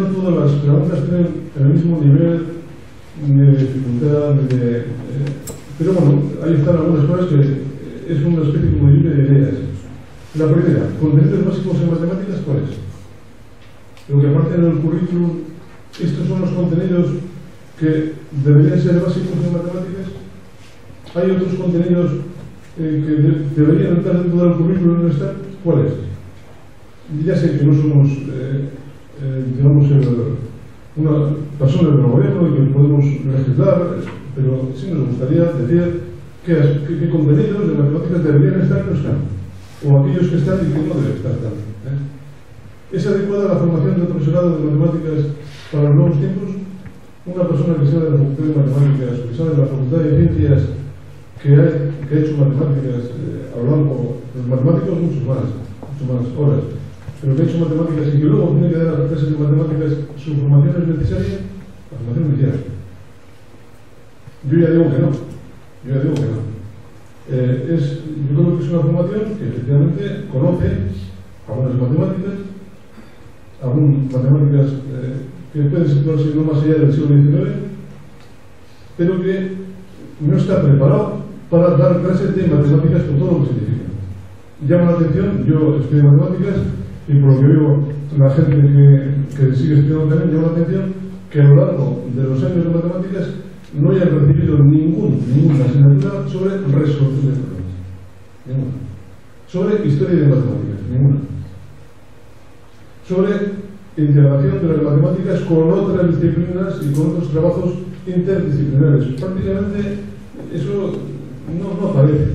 todas las preguntas tienen el mismo nivel de dificultad, pero bueno, ahí están algunas cosas que es una especie como de lluvia de ideas. La primera, contenidos básicos en matemáticas, ¿cuáles? Lo que aparece en el currículum, estos son los contenidos que deberían ser básicos en matemáticas. Hay otros contenidos que deberían estar dentro del currículum y no están. ¿Cuáles? Ya sé que no somos, digamos, una persona del gobierno y que podemos legislar, pero sí nos gustaría decir qué contenidos de matemáticas deberían estar y no están, o aquellos que están y que no deben estar tanto. ¿Es adecuada la formación del profesorado de matemáticas para los nuevos tiempos? Una persona que sea de la Facultad de Matemáticas, que sea de la Facultad de Ciencias, que ha hecho matemáticas a lo largo, los matemáticos mucho más horas, pero que ha hecho matemáticas y que luego tiene que dar a las clases de matemáticas, ¿su formación es necesaria? La formación inicial. Yo ya digo que no. Yo creo que es una formación que efectivamente conoce algunas matemáticas, matemáticas que pueden situarse no más allá del siglo XIX, pero que no está preparado para dar clases de matemáticas con todo lo que significa. Llama la atención, yo estudio matemáticas y por lo que veo la gente que sigue estudiando también, llama la atención que a lo largo de los años de matemáticas no hayan recibido ninguna asignatura sobre resolución de problemas. Ninguna. Sobre historia de matemáticas. Ninguna. Sobre integración de las matemáticas con otras disciplinas y con otros trabajos interdisciplinares. Prácticamente eso no aparece.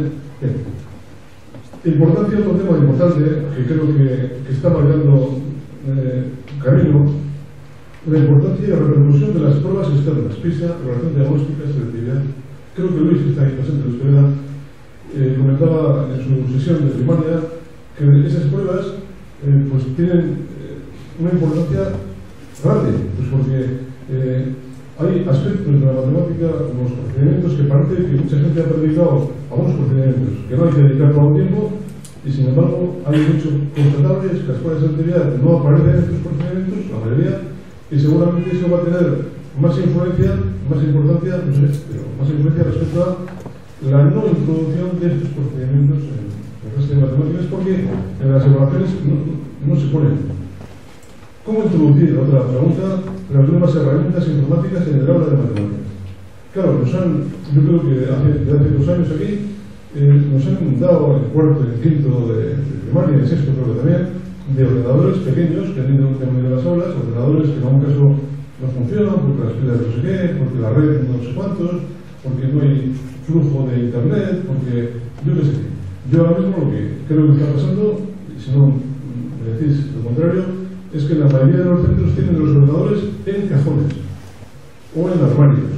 Importancia, otro tema importante que creo que está marcando camino, la importancia y la repercusión de las pruebas externas, PISA, relación diagnóstica, selectividad. Creo que Luis, que está ahí presente en la escuela, comentaba en su sesión de primaria que esas pruebas pues tienen una importancia grande, pues porque hay aspectos de la matemática, como los procedimientos, que parece que mucha gente ha predicado algunos procedimientos que no hay que dedicar todo el tiempo, y sin embargo hay muchos constatables que las pruebas de selectividad no aparecen en estos procedimientos, la mayoría, y seguramente eso va a tener más influencia, más importancia, no sé, pero más influencia respecto a la no introducción de estos procedimientos en la clase de matemáticas, porque en las evaluaciones no se ponen. ¿Cómo introducir? Otra pregunta, las nuevas herramientas informáticas en el aula de matemáticas. Claro, yo creo que desde hace 2 años aquí, nos han dado en cuarto, en quinto de primaria, en sexto creo que también, de ordenadores pequeños que han ido en las aulas, ordenadores que en algún caso no funcionan, porque las pilas no sé qué, porque la red no sé cuántos, porque no hay flujo de internet, porque yo qué sé. Yo ahora mismo lo que creo que está pasando, si no me decís lo contrario, es que la mayoría de los centros tienen los ordenadores en cajones o en armarios.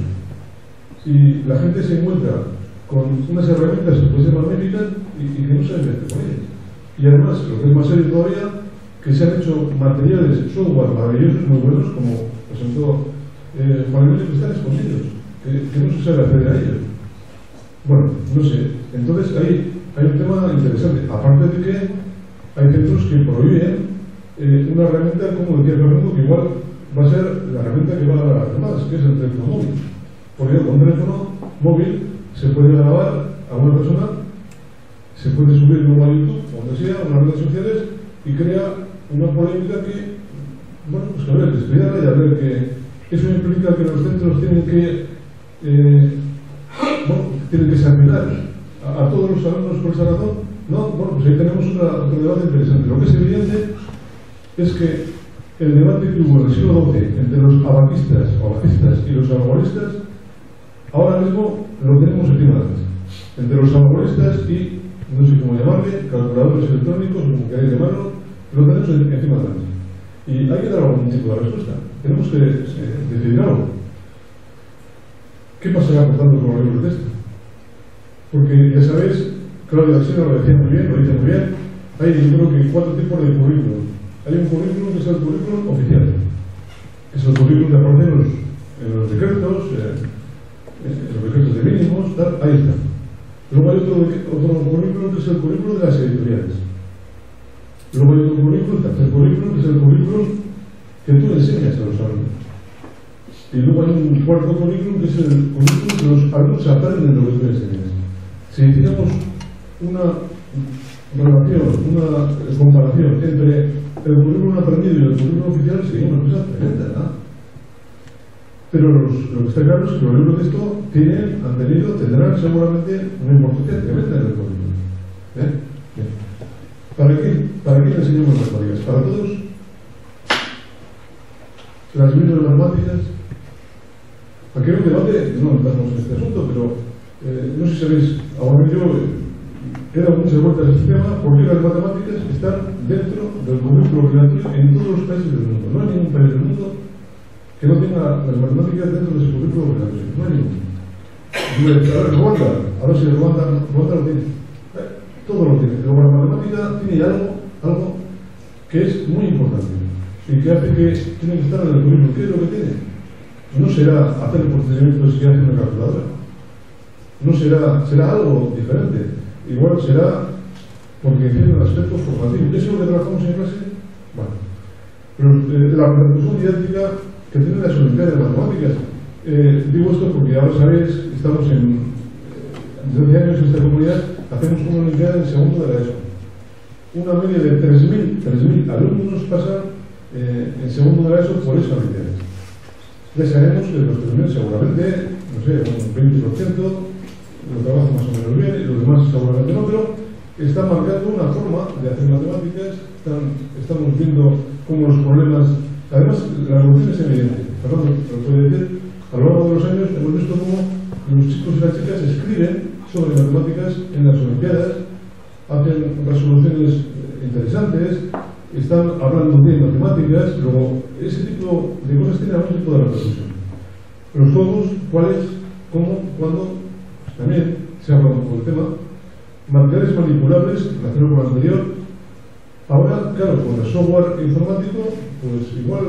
Y la gente se encuentra con unas herramientas que pueden ser magníficas y que no saben qué hacer con ellas. Y además, lo que es más serio todavía, que se han hecho materiales, software maravillosos, muy buenos, como presentó Juan Emilio, que están escondidos, que no se sabe hacer a ellos. Bueno, no sé. Entonces hay un tema interesante. Aparte de que hay centros que prohíben una herramienta, como decía Fernando, que igual va a ser la herramienta que va a dar a las demás, que es el teléfono móvil. Porque con un teléfono móvil se puede grabar a una persona, se puede subir luego a YouTube, o donde sea, a las redes sociales, y crea una polémica que, bueno, pues a ver, estudiarla y a ver que eso implica que los centros tienen que sancionar a todos los alumnos por esa razón. No, bueno, pues ahí tenemos otro debate interesante. Lo que es evidente es que el debate que hubo en el siglo XII entre los abaquistas y los algoristas, ahora mismo lo tenemos encima de la mesa. Entre los algoristas y, no sé cómo llamarle, calculadores electrónicos, como queráis llamarlo, lo tenemos encima de la mesa. Y hay que dar algún tipo de respuesta. Tenemos que decidir algo. ¿Qué pasará, por tanto, con los libros de texto? Porque ya sabéis, Claudia Alsina lo decía muy bien, lo dice muy bien, hay yo creo que 4 tipos de currículum. Hay un currículum que es el currículum oficial. Es el currículum que aparece en los decretos, los decretos de mínimos, tal, ahí está. Luego hay otro currículum que es el currículum de las editoriales. Luego hay otro currículum, el tercer currículum, que es el currículum que tú le enseñas a los alumnos. Y luego hay un cuarto currículum que es el currículum que los alumnos aprenden lo que tú enseñas. Si hiciéramos una relación, una comparación entre el currículum aprendido y el currículum oficial, sería una cosa tremenda, ¿no? Pero lo que está claro es que los libros de esto tendrán seguramente una importancia tremenda en el currículum. Bien. ¿Para qué le enseñamos matemáticas? ¿Para todos? ¿Las mismas matemáticas? Aquí hay un debate, no entramos en este asunto, pero no sé si sabéis, ahora yo he dado muchas vueltas al sistema porque las matemáticas están dentro del currículo obligatorio en todos los países del mundo. No hay ningún país del mundo que no tenga las matemáticas dentro de su currículo obligatorio. No hay ninguno. Ruanda, a ver si Ruanda lo tiene. Todo lo tiene. Luego la matemática tiene algo que es muy importante y que hace que tiene que estar en el currículo. ¿Qué es lo que tiene? No será hacer los procedimientos que hace una calculadora. No será algo diferente. Igual será porque tiene un aspecto formativo. ¿Eso es lo que trabajamos en clase? Bueno. Pero la repercusión didáctica que tienen las Olimpiadas de Matemáticas. Digo esto porque ahora sabéis, estamos desde hace años en esta comunidad, hacemos una Olimpiada en segundo de la ESO. Una media de 3.000 alumnos pasan en segundo de la ESO por esa Olimpiada. Ya sabemos que los primeros seguramente, no sé, un 20% lo trabajan más o menos bien y los demás seguramente no, pero están marcando una forma de hacer matemáticas, estamos viendo cómo los problemas, además la evolución es evidente. Fernando, lo puede decir, a lo largo de los años hemos visto cómo los chicos y las chicas escriben sobre matemáticas en las Olimpiadas, hacen resoluciones interesantes, están hablando de matemáticas, luego ese tipo de cosas tienen algún tipo de repercusión. Los juegos, ¿cuáles? ¿Cómo? ¿Cuándo? Pues también se habla un poco del tema. Materiales manipulables, relacionado con lo anterior. Ahora, claro, con el software informático, pues igual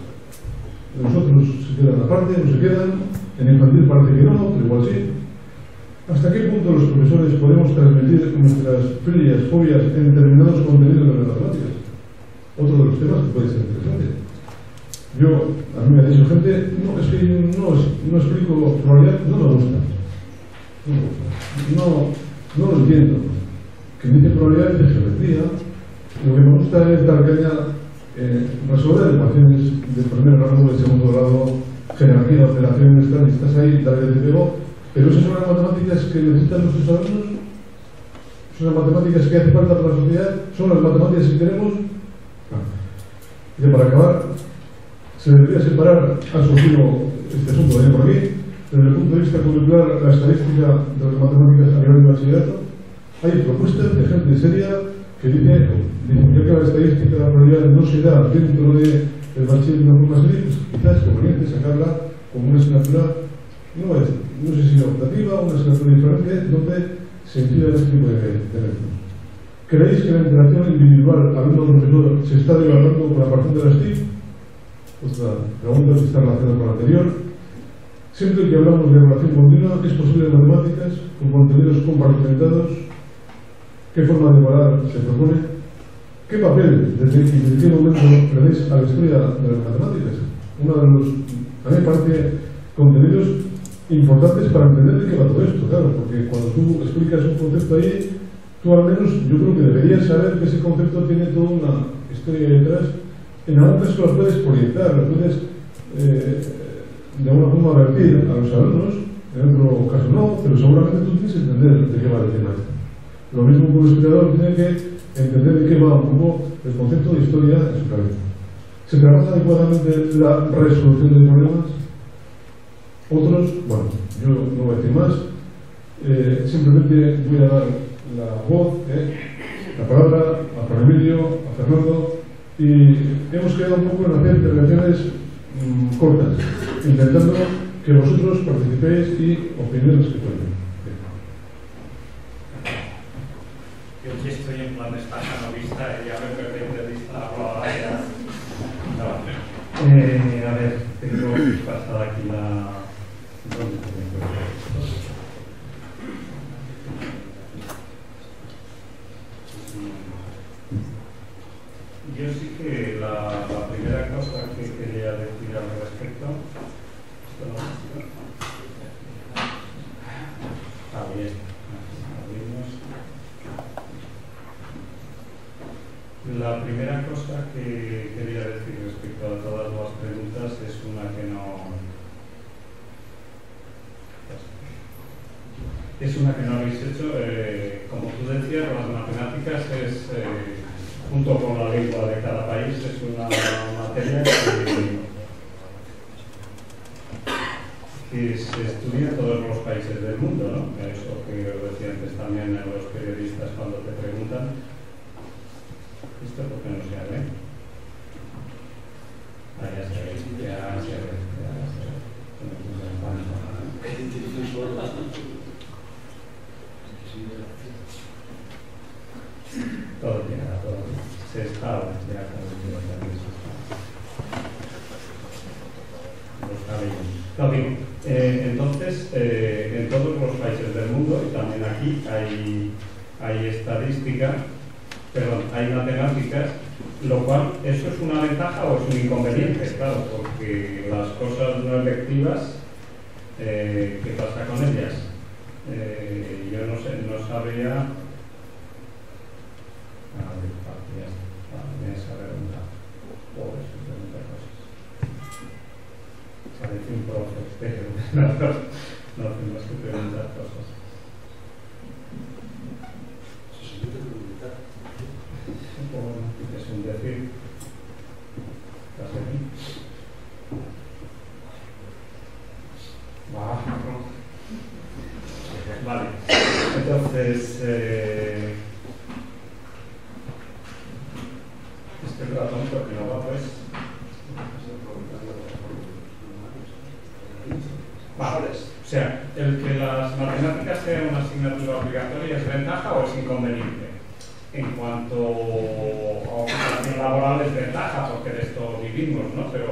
los otros se quedan aparte, no se quedan. En infantil parece que no, pero igual sí. ¿Hasta qué punto los profesores podemos transmitir nuestras filias, fobias en determinados contenidos de las matemáticas? Otro de los temas que puede ser interesante. A mí me ha dicho gente, no, es que no explico probabilidad, no me gusta. No lo entiendo. Que dice probabilidad de geometría. Lo que me gusta es dar caña, resolver ecuaciones del primer grado, del segundo grado, jerarquía, operaciones, tal, y estás ahí, dale de pego. Pero esas son las matemáticas que necesitan nuestros alumnos, son las matemáticas que hace falta para la sociedad, son las matemáticas que queremos. Y para acabar, se debería separar, ha surgido este asunto de por aquí, desde el punto de vista curricular, la estadística de las matemáticas a nivel de bachillerato. Hay propuestas de gente seria que dice que la estadística de la probabilidad no se da dentro del bachiller de una forma seria, pues quizás es conveniente sacarla como una asignatura, no sé si optativa, una asignatura diferente, donde se incluya este tipo de métodos. ¿Creéis que la interacción individual alumno-profesor se está dilatando con la parte de las TIC? Otra pregunta que está relacionada con la anterior. Siempre que hablamos de relación continua, ¿es posible en matemáticas con contenidos compartimentados? ¿Qué forma de evaluar se propone? ¿Qué papel, desde qué momento le dais a la historia de las matemáticas? Uno de los, a mí me parece, contenidos importantes para entender de qué va todo esto, claro, porque cuando tú explicas un concepto ahí, tú al menos, yo creo que deberías saber que ese concepto tiene toda una historia detrás. En algún caso lo puedes proyectar, lo puedes de alguna forma advertir a los alumnos, en otro caso no, pero seguramente tú tienes que entender de qué va el tema este. Lo mismo que un estudiador tiene que entender de qué va un poco el concepto de historia en su cabeza. ¿Se trabaja adecuadamente la resolución de problemas? Otros, bueno, yo no voy a decir más, simplemente voy a dar la voz, la palabra a Juan Emilio, a Fernando, y hemos quedado un poco en hacer intervenciones cortas, intentando que vosotros participéis y opinéis respecto. Yo aquí estoy en plan de estaja novista y ya me perdí de vista ahora ya. A ver, tengo pasada aquí la... ¿Dónde tengo esto? Yo sí que la primera cosa que quería respecto a todas las preguntas, es una que no habéis hecho. Como tú decías, las matemáticas es, junto con la lengua de cada país, es una materia que se estudia en todos los países del mundo, ¿no? Eso que os decía antes también a los periodistas cuando te preguntan. ¿Esto por qué no se abre? Ah, ya se ve. Todo llega, todo se está ya con los cabellos. No, digo, entonces, en todos los países del mundo, y también aquí, hay estadística, perdón, hay matemáticas, lo cual, ¿eso es una ventaja o es un inconveniente? Claro, porque las cosas no electivas, ¿qué pasa con ellas? Yo no sé, no sabría. Parece un profe, pero no hacemos que preguntar cosas. Es un decir. ¿Estás aquí? Vale. Entonces, este ratón porque no va, pues. Vale. O sea, el que las matemáticas sean una asignatura obligatoria, ¿es ventaja o es inconveniente? En cuanto a ocupación laboral es ventaja, porque de esto vivimos, ¿no? Pero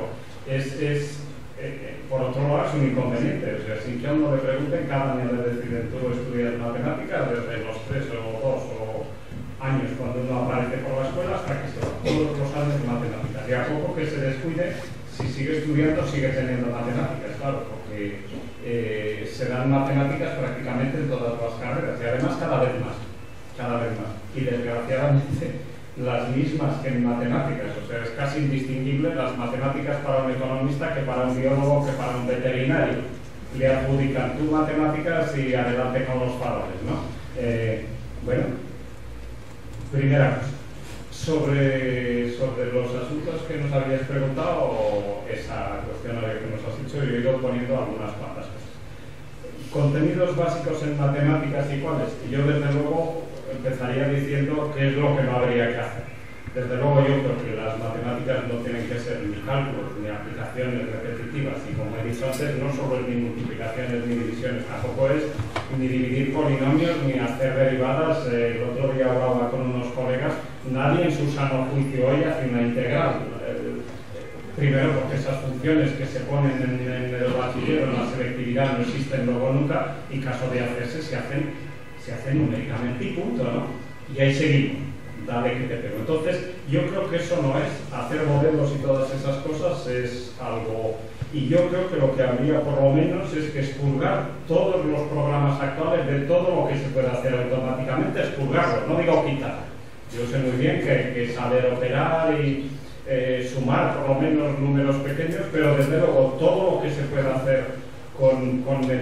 por otro lado es un inconveniente. O sea, sin que a uno le pregunten, cada año le deciden, tú estudias matemáticas desde los 3 o 2 años cuando uno aparece por la escuela hasta que se va todos los años de matemáticas. Y a poco que se descuide, si sigue estudiando, sigue teniendo matemáticas, claro, porque se dan matemáticas prácticamente en todas las carreras y además cada vez más. Y desgraciadamente las mismas que en matemáticas, o sea, es casi indistinguible las matemáticas para un economista que para un biólogo, que para un veterinario. Le adjudican tú matemáticas y adelante con los faroles, ¿no? Bueno, primera cosa. Sobre los asuntos que nos habíais preguntado, esa cuestionario que nos has hecho, yo he ido poniendo algunas cuantas cosas. Contenidos básicos en matemáticas y cuáles. Yo desde luego empezaría diciendo qué es lo que no habría que hacer. Desde luego yo creo que las matemáticas no tienen que ser ni cálculos ni aplicaciones repetitivas y como he dicho antes, no solo es ni multiplicaciones ni divisiones, tampoco es ni dividir polinomios ni hacer derivadas. El otro día hablaba con unos colegas, nadie en su sano juicio hoy hace una integral. Primero porque esas funciones que se ponen en el bachiller o en la selectividad no existen luego nunca y caso de hacerse se hacen numéricamente y punto, ¿no? Y ahí seguimos, dale que te pego. Entonces, yo creo que eso no es, hacer modelos y todas esas cosas es algo, y yo creo que lo que habría por lo menos es que expurgar todos los programas actuales de todo lo que se puede hacer automáticamente, expurgarlos, no digo quitar. Yo sé muy bien que hay que saber operar y sumar por lo menos números pequeños, pero desde luego todo lo que se puede hacer con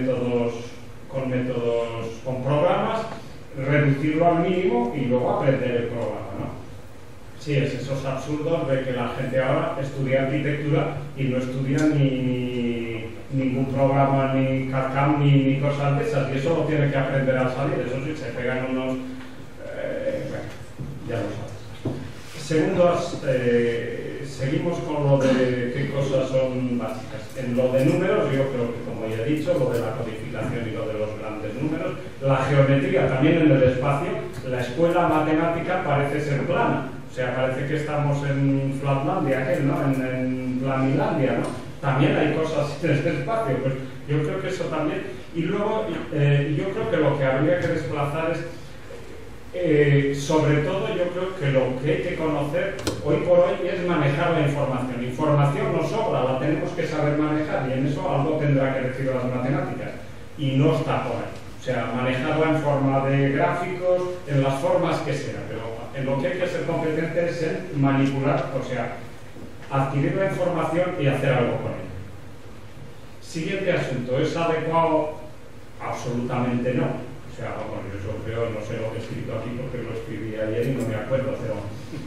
programas, reducirlo al mínimo y luego aprender el programa, ¿no? Sí, es esos absurdos de que la gente ahora estudia arquitectura y no estudia ningún programa, ni CAD/CAM, ni cosas de esas, y eso lo tiene que aprender al salir. Eso sí, se pegan unos... bueno, ya lo sabes. Segundo, seguimos con lo de qué cosas son básicas. En lo de números, yo creo que, como ya he dicho, lo de la codificación y lo de los grandes números, la geometría también en el espacio, la escuela matemática parece ser plana. O sea, parece que estamos en Flatlandia, ¿no? En Planilandia, ¿no? También hay cosas en este espacio, pues yo creo que eso también. Y luego, yo creo que lo que habría que desplazar es sobre todo yo creo que lo que hay que conocer hoy por hoy es manejar la información. Información nos sobra, la tenemos que saber manejar y en eso algo tendrá que decir las matemáticas y no está por ahí. O sea, manejarla en forma de gráficos, en las formas que sean, pero en lo que hay que ser competente es en manipular, o sea, adquirir la información y hacer algo con ella. Siguiente asunto, ¿es adecuado? Absolutamente no. O sea, vamos, yo eso creo, no sé lo que he escrito aquí porque lo escribí ayer y no me acuerdo, pero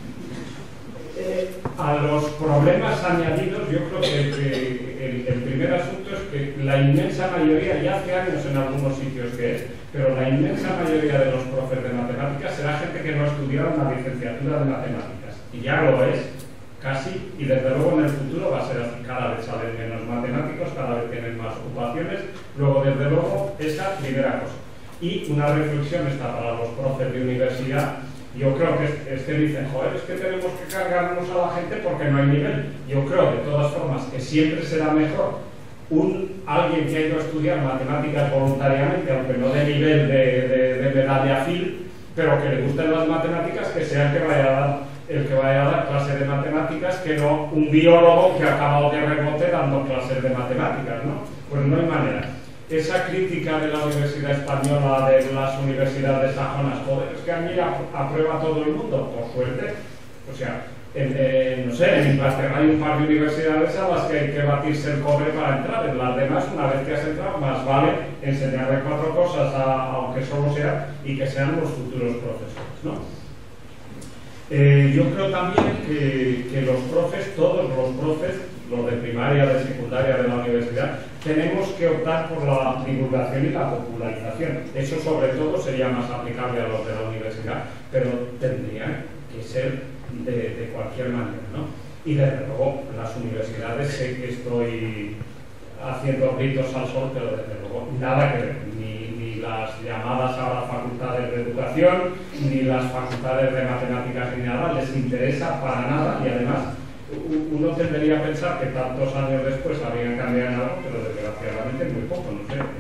a los problemas añadidos, yo creo que el primer asunto es que la inmensa mayoría, ya hace años en algunos sitios que es, pero la inmensa mayoría de los profes de matemáticas será gente que no ha estudiado una licenciatura de matemáticas, y ya lo es, casi, y desde luego en el futuro va a ser así, cada vez salen menos matemáticos, cada vez tienen más ocupaciones, luego desde luego esa primera cosa. Y una reflexión está para los profes de universidad. Yo creo que dicen, joder, es que tenemos que cargarnos a la gente porque no hay nivel. Yo creo, de todas formas, que siempre será mejor alguien que ha ido a estudiar matemáticas voluntariamente, aunque no de nivel de medalla Phil, pero que le gusten las matemáticas, que sea el que vaya a dar clases de matemáticas, que no un biólogo que ha acabado de rebote dando clases de matemáticas, ¿no? Pues no hay manera. Esa crítica de la Universidad Española, de las universidades sajonas, joder, es que allí aprueba todo el mundo, por suerte. O sea, no sé, en Inglaterra hay un par de universidades a las que hay que batirse el cobre para entrar. En las demás, una vez que has entrado, más vale enseñarle 4 cosas, aunque solo sea, y que sean los futuros profesores, ¿no? Yo creo también que los profes, todos los profes, los de primaria, de secundaria, de la universidad, tenemos que optar por la divulgación y la popularización. Eso sobre todo sería más aplicable a los de la universidad, pero tendría que ser de cualquier manera, ¿no? Y desde luego las universidades, sé que estoy haciendo gritos al sol, pero desde luego nada que ver, ni las llamadas ahora facultades de educación, ni las facultades de matemáticas ni nada, les interesa para nada, y además uno tendría a pensar que tantos años después habrían cambiado en algo, pero desgraciadamente muy poco, no sé.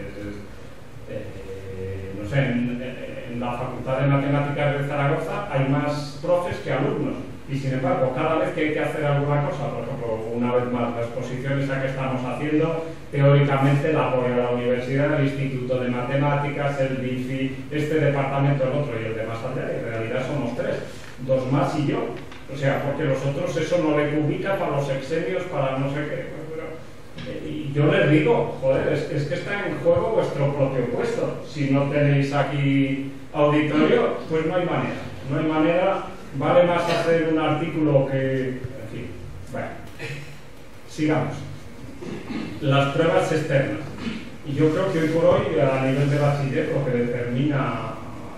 No sé, en la Facultad de Matemáticas de Zaragoza hay más profes que alumnos, y sin embargo, cada vez que hay que hacer alguna cosa, por ejemplo, una vez más, la exposición esa que estamos haciendo, teóricamente la apoya la universidad, el Instituto de Matemáticas, el DIFI, este departamento, el otro y el de más allá, y en realidad somos 3, 2 más y yo. O sea, porque los otros eso no le ubica para los exenios, para no sé qué. Y yo les digo, joder, es que está en juego vuestro propio puesto. Si no tenéis aquí auditorio, pues no hay manera. No hay manera, vale más hacer un artículo que... En fin, bueno, sigamos. Las pruebas externas. Y yo creo que hoy por hoy, a nivel de bachiller, lo que determina...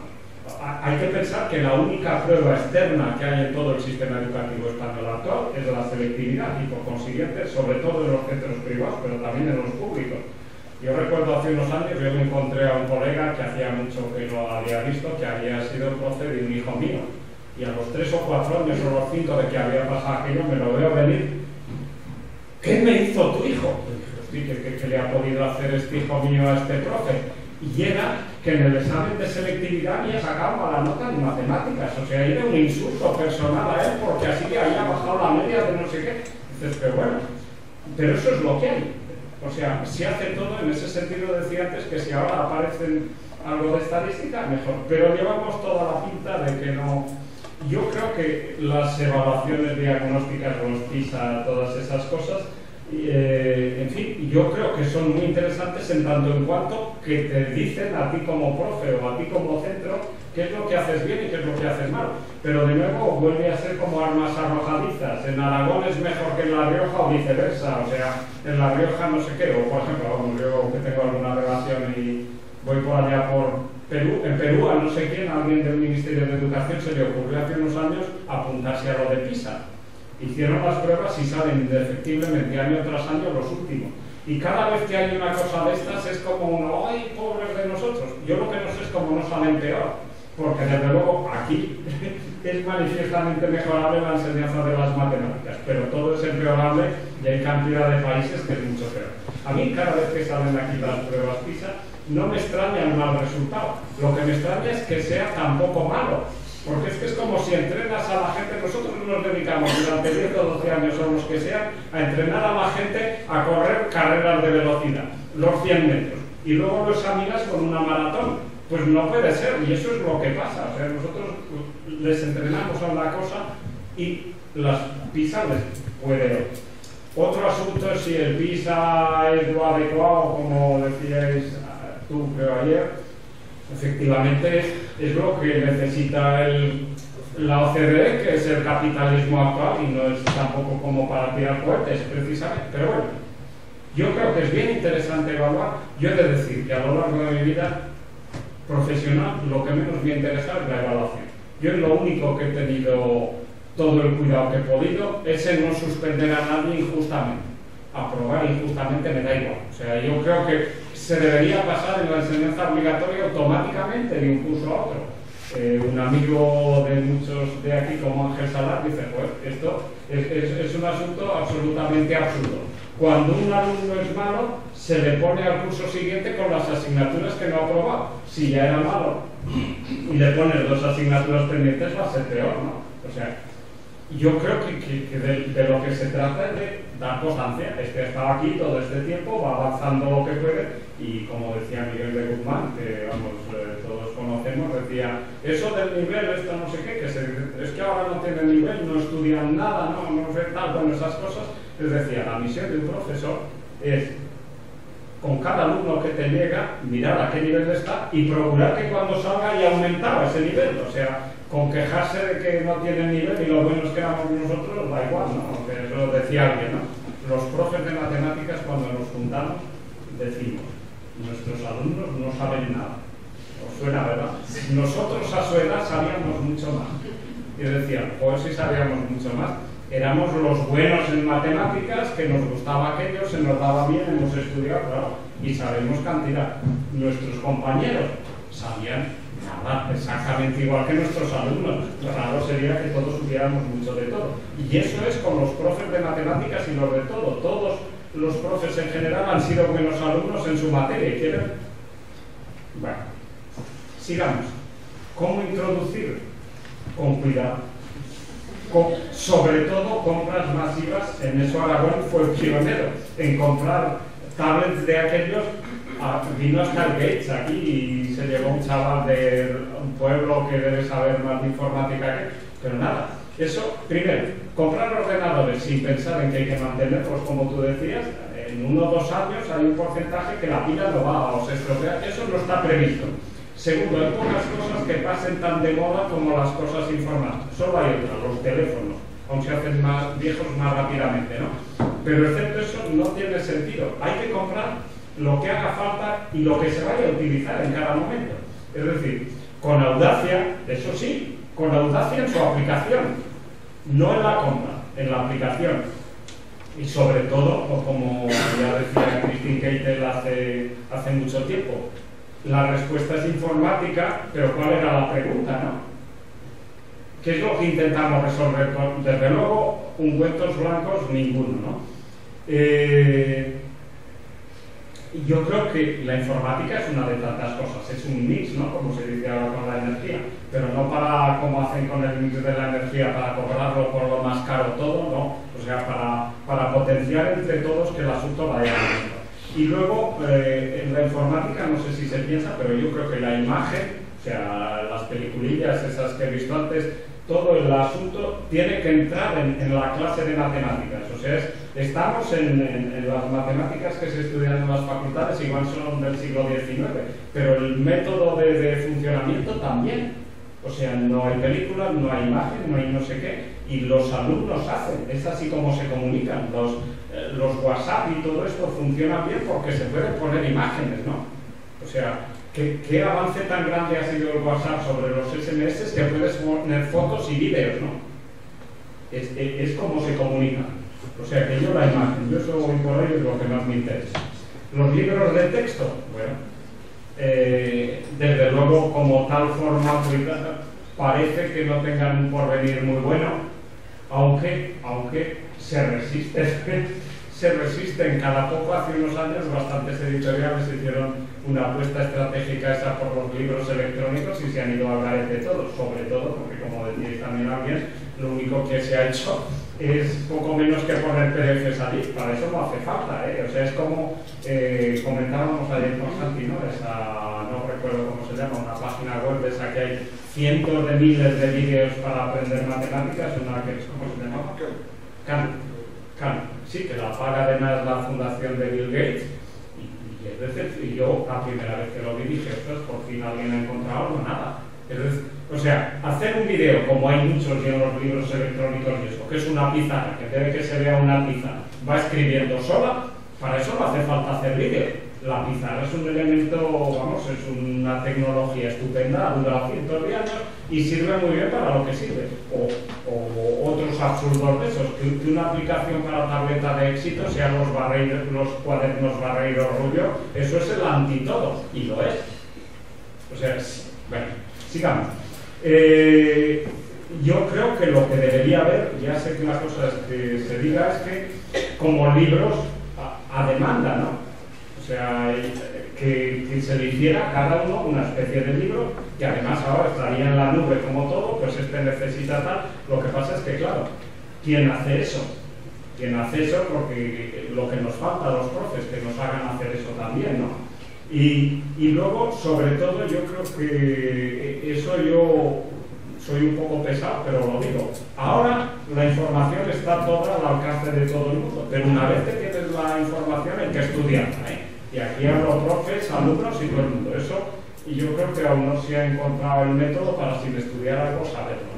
Hay que pensar que la única prueba externa que hay en todo el sistema educativo español actual es la selectividad, y por consiguiente, sobre todo en los centros privados, pero también en los públicos. Yo recuerdo hace unos años, yo me encontré a un colega que hacía mucho que no había visto, que había sido profe de un hijo mío, y a los 3 o 4 años o los 5 de que había pasado aquello, me lo veo venir. ¿Qué me hizo tu hijo? ¿Qué le ha podido hacer este hijo mío a este profe? Y llega que en el examen de selectividad había sacado mala nota en matemáticas. O sea, era un insulto personal a él porque así le había bajado la media de no sé qué. Dices, pero bueno, pero eso es lo que hay. O sea, se hace todo en ese sentido. Decía antes que si ahora aparecen algo de estadística, mejor. Pero llevamos toda la pinta de que no. Yo creo que las evaluaciones diagnósticas, los PISA, todas esas cosas, en fin, yo creo que son muy interesantes en tanto en cuanto que te dicen a ti como profe o a ti como centro qué es lo que haces bien y qué es lo que haces mal. Pero de nuevo vuelve a ser como armas arrojadizas. En Aragón es mejor que en La Rioja o viceversa. O sea, en La Rioja no sé qué. O por ejemplo, yo que tengo alguna relación y voy por allá por Perú. En Perú a no sé quién, a alguien del Ministerio de Educación se le ocurrió hace unos años apuntarse a lo de PISA. Hicieron las pruebas y salen indefectiblemente año tras año los últimos. Y cada vez que hay una cosa de estas es como uno, ¡ay, pobres de nosotros! Yo lo que no sé es cómo no salen peor, porque desde luego aquí es manifiestamente mejorable la enseñanza de las matemáticas, pero todo es empeorable y hay cantidad de países que es mucho peor. A mí cada vez que salen aquí las pruebas PISA no me extraña el mal resultado, lo que me extraña es que sea tan poco malo. Porque es que es como si entrenas a la gente, nosotros nos dedicamos durante 10 o 12 años o los que sean a entrenar a la gente a correr carreras de velocidad, los 100 metros, y luego lo examinas con una maratón. Pues no puede ser, y eso es lo que pasa. O sea, nosotros les entrenamos a una cosa y las PISA les puede. Otro asunto es si el PISA es lo adecuado, como decíais tú, creo, ayer. Efectivamente es lo que necesita la OCDE, que es el capitalismo actual, y no es tampoco como para tirar cohetes, precisamente. Pero bueno, yo creo que es bien interesante evaluar. Yo he de decir que a lo largo de mi vida profesional lo que menos me interesa es la evaluación. Yo lo único que he tenido todo el cuidado que he podido es en no suspender a nadie injustamente. Aprobar injustamente me da igual. O sea, yo creo que se debería pasar en la enseñanza obligatoria automáticamente de un curso a otro. Un amigo de muchos de aquí, como Ángel Salar, dice, pues esto es un asunto absolutamente absurdo. Cuando un alumno es malo, se le pone al curso siguiente con las asignaturas que no ha aprobado. Si ya era malo y le pones 2 asignaturas pendientes, va a ser peor, ¿no? O sea, yo creo que de lo que se trata es de dar constancia. Es que ha estado aquí todo este tiempo, va avanzando lo que puede, y como decía Miguel de Guzmán, que vamos, todos conocemos, decía, eso del nivel, esto no sé qué, que es que ahora no tienen nivel, no estudian nada, no sé tal, bueno, esas cosas. Es decir, la misión de un profesor es, con cada alumno que te llega, mirar a qué nivel está y procurar que cuando salga haya aumentado ese nivel. O sea, con quejarse de que no tienen nivel y lo buenos que éramos nosotros, da igual, ¿no? Que eso lo decía alguien, ¿no? Los profes de matemáticas, cuando nos juntamos, decimos, nuestros alumnos no saben nada. ¿Os suena, verdad? Nosotros a su edad sabíamos mucho más. Y decían, pues si sabíamos mucho más. Éramos los buenos en matemáticas, que nos gustaba aquello, se nos daba bien, hemos estudiado, claro, y sabemos cantidad. Nuestros compañeros sabían nada, exactamente igual que nuestros alumnos. Raro sería que todos supiéramos mucho de todo. Y eso es con los profes de matemáticas y los de todo. Todos los profes en general han sido buenos alumnos en su materia. ¿Quieren? Bueno, sigamos. ¿Cómo introducir? Con cuidado. Sobre todo compras masivas. En eso Aragón fue pionero en comprar tablets de aquellos. Vino hasta el Gates aquí y se llevó un chaval de un pueblo que debe saber más de informática que... Pero nada, eso, primero, comprar ordenadores sin pensar en que hay que mantenerlos, como tú decías, en 1 o 2 años hay un porcentaje que la pila no va o se estropea. Eso no está previsto. Segundo, hay pocas cosas que pasen tan de moda como las cosas informáticas. Solo hay otras, los teléfonos, aunque se hacen más viejos más rápidamente, ¿no? Pero excepto eso, no tiene sentido. Hay que comprar lo que haga falta y lo que se vaya a utilizar en cada momento. Es decir, con audacia, eso sí, con audacia en su aplicación, no en la compra, en la aplicación. Y sobre todo, como ya decía Christine Keitel hace mucho tiempo, la respuesta es informática, pero ¿cuál era la pregunta, no? ¿Qué es lo que intentamos resolver? Desde luego, ungüentos blancos, ninguno, ¿no? Yo creo que la informática es una de tantas cosas, es un mix, ¿no? Como se dice ahora con la energía, pero no para, como hacen con el mix de la energía, para cobrarlo por lo más caro todo, ¿no? O sea, para potenciar entre todos que el asunto vaya bien. Y luego, en la informática, no sé si se piensa, pero yo creo que la imagen, o sea, las peliculillas esas que he visto antes, todo el asunto tiene que entrar en la clase de matemáticas. O sea, estamos en las matemáticas que se estudian en las facultades, igual son del siglo XIX, pero el método de funcionamiento también. O sea, no hay película, no hay imagen, no hay no sé qué, y los alumnos hacen, es así como se comunican. Los WhatsApp y todo esto funcionan bien porque se pueden poner imágenes, ¿no? O sea, ¿qué avance tan grande ha sido el WhatsApp sobre los SMS que puedes poner fotos y vídeos, ¿no? Es como se comunican. O sea, que yo la imagen, yo eso hoy por hoy es lo que más me interesa. Los libros de texto, bueno, desde luego como tal formato parece que no tengan un porvenir muy bueno, aunque se resisten cada poco. Hace unos años bastantes editoriales hicieron una apuesta estratégica esa por los libros electrónicos y se han ido a hablar de todos, sobre todo porque, como decíais también alguien, lo único que se ha hecho es poco menos que poner PDFs allí, para eso no hace falta, ¿eh? O sea, es como comentábamos ayer con Santi, ¿no? Esa, no recuerdo cómo se llama, una página web de esa que hay cientos de miles de vídeos para aprender matemáticas, una que, ¿cómo se llama? Khan. Sí, que la paga además la fundación de Bill Gates. Y yo, la primera vez que lo vi, dije, ostras, por fin alguien ha encontrado algo, nada. O sea, hacer un vídeo, como hay muchos y en los libros electrónicos y eso, que es una pizarra, que debe que se vea una pizarra, va escribiendo sola, para eso no hace falta hacer vídeo. La pizarra es un elemento, vamos, es una tecnología estupenda, dura cientos de años y sirve muy bien para lo que sirve. O otros absurdos de esos, que una aplicación para tableta de éxito sean los cuadernos Barreiro Rubio, eso es el antitodo, y lo es. O sea, bueno, sigamos. Yo creo que lo que debería haber, ya sé que las cosas que se diga es que como libros a demanda, ¿no? O sea, que se le hiciera a cada uno una especie de libro, que además ahora estaría en la nube como todo, pues este necesita tal. Lo que pasa es que, claro, ¿quién hace eso? ¿Quién hace eso? Porque lo que nos falta a los profes, que nos hagan hacer eso también, ¿no? Y luego, sobre todo, yo creo que eso yo soy un poco pesado, pero lo digo. Ahora la información está toda al alcance de todo el mundo, pero una vez que tienes la información hay que estudiarla, ¿eh? Y aquí hablo profes, alumnos y todo el mundo. Eso, y yo creo que aún no se ha encontrado el método para, sin estudiar algo, saberlo,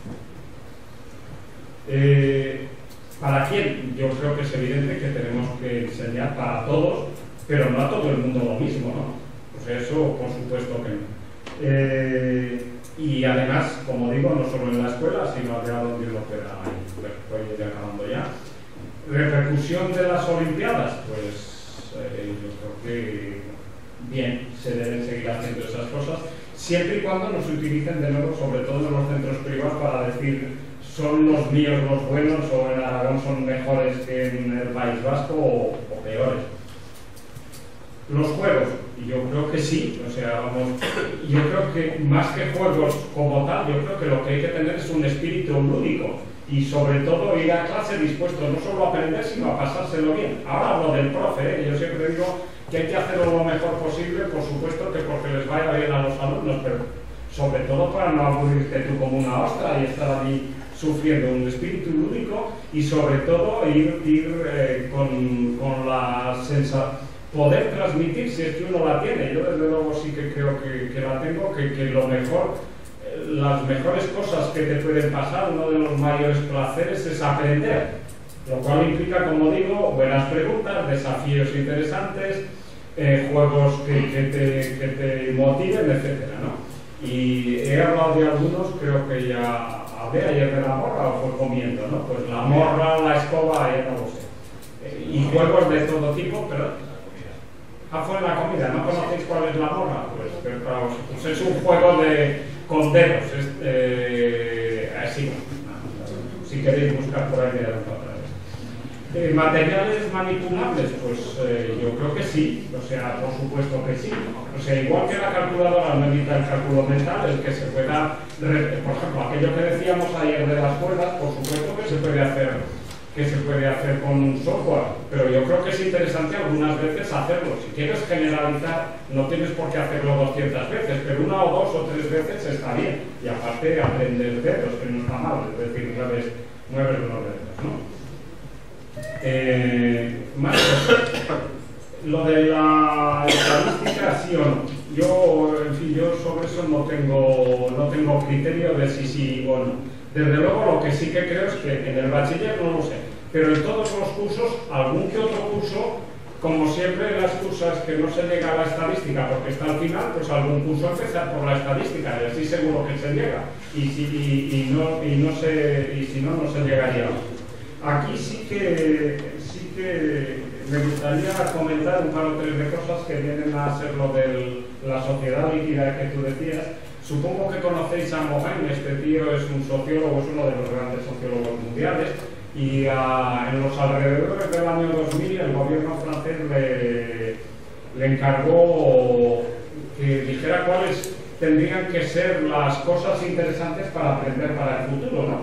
¿no? ¿Para quién? Yo creo que es evidente que tenemos que enseñar para todos, pero no a todo el mundo lo mismo, ¿no? Pues eso, por supuesto que no. Y además, como digo, no solo en la escuela, sino allá donde lo pueda. Estoy ya acabando ya. Repercusión de las Olimpiadas, pues yo creo que bien, se deben seguir haciendo esas cosas, siempre y cuando no se utilicen de nuevo, sobre todo en los centros privados, para decir son los míos los buenos, o en Aragón son mejores que en el País Vasco, o peores. Los juegos, yo creo que sí, o sea, vamos, yo creo que más que juegos como tal, yo creo que lo que hay que tener es un espíritu lúdico y sobre todo ir a clase dispuesto no solo a aprender, sino a pasárselo bien. Ahora hablo del profe, ¿eh? Yo siempre digo que hay que hacerlo lo mejor posible, por supuesto que porque les vaya bien a los alumnos, pero sobre todo para no aburrirte tú como una ostra y estar allí sufriendo. Un espíritu lúdico y sobre todo ir con la sensación, poder transmitir, si es que uno la tiene. Yo desde luego sí que creo que la tengo, que lo mejor, las mejores cosas que te pueden pasar, uno de los mayores placeres es aprender, lo cual implica, como digo, buenas preguntas, desafíos interesantes, juegos que te motiven, etcétera, ¿no? Y he hablado de algunos, creo que ya hablé ayer de la morra, o fue comiendo, ¿no? Pues la morra, la escoba, ya no lo sé. Y juegos de todo tipo, pero fue la comida, ¿no conocéis cuál es la morra? Pues, claro, pues es un juego con dedos, así, si queréis buscar por ahí de otra vez. ¿Materiales manipulables? Pues yo creo que sí, o sea, por supuesto que sí. O sea, igual que la calculadora no evita el cálculo mental, el que se pueda, por ejemplo, aquello que decíamos ayer de las cuerdas, por supuesto que se puede hacer con un software, pero yo creo que es interesante algunas veces hacerlo. Si quieres generalizar, no tienes por qué hacerlo 200 veces, pero una o dos o tres veces está bien. Y aparte aprender dedos, que no está mal, es decir, mueves los dedos, ¿no? Más cosas. Lo de la estadística, sí o no. Yo, en fin, yo sobre eso no tengo criterio de si sí o no. Desde luego, lo que sí que creo es que en el bachiller no lo sé, pero en todos los cursos, algún que otro curso, como siempre en las cursas que no se llega a la estadística porque está al final, pues algún curso empezar por la estadística y así seguro que se llega. Y si no, no se llegaría. Aquí sí que me gustaría comentar un par o tres de cosas que vienen a ser lo de la sociedad líquida que tú decías. Supongo que conocéis a Morin, este tío es un sociólogo, es uno de los grandes sociólogos mundiales, y en los alrededores del año 2000 el gobierno francés le encargó que dijera cuáles tendrían que ser las cosas interesantes para aprender para el futuro, ¿no?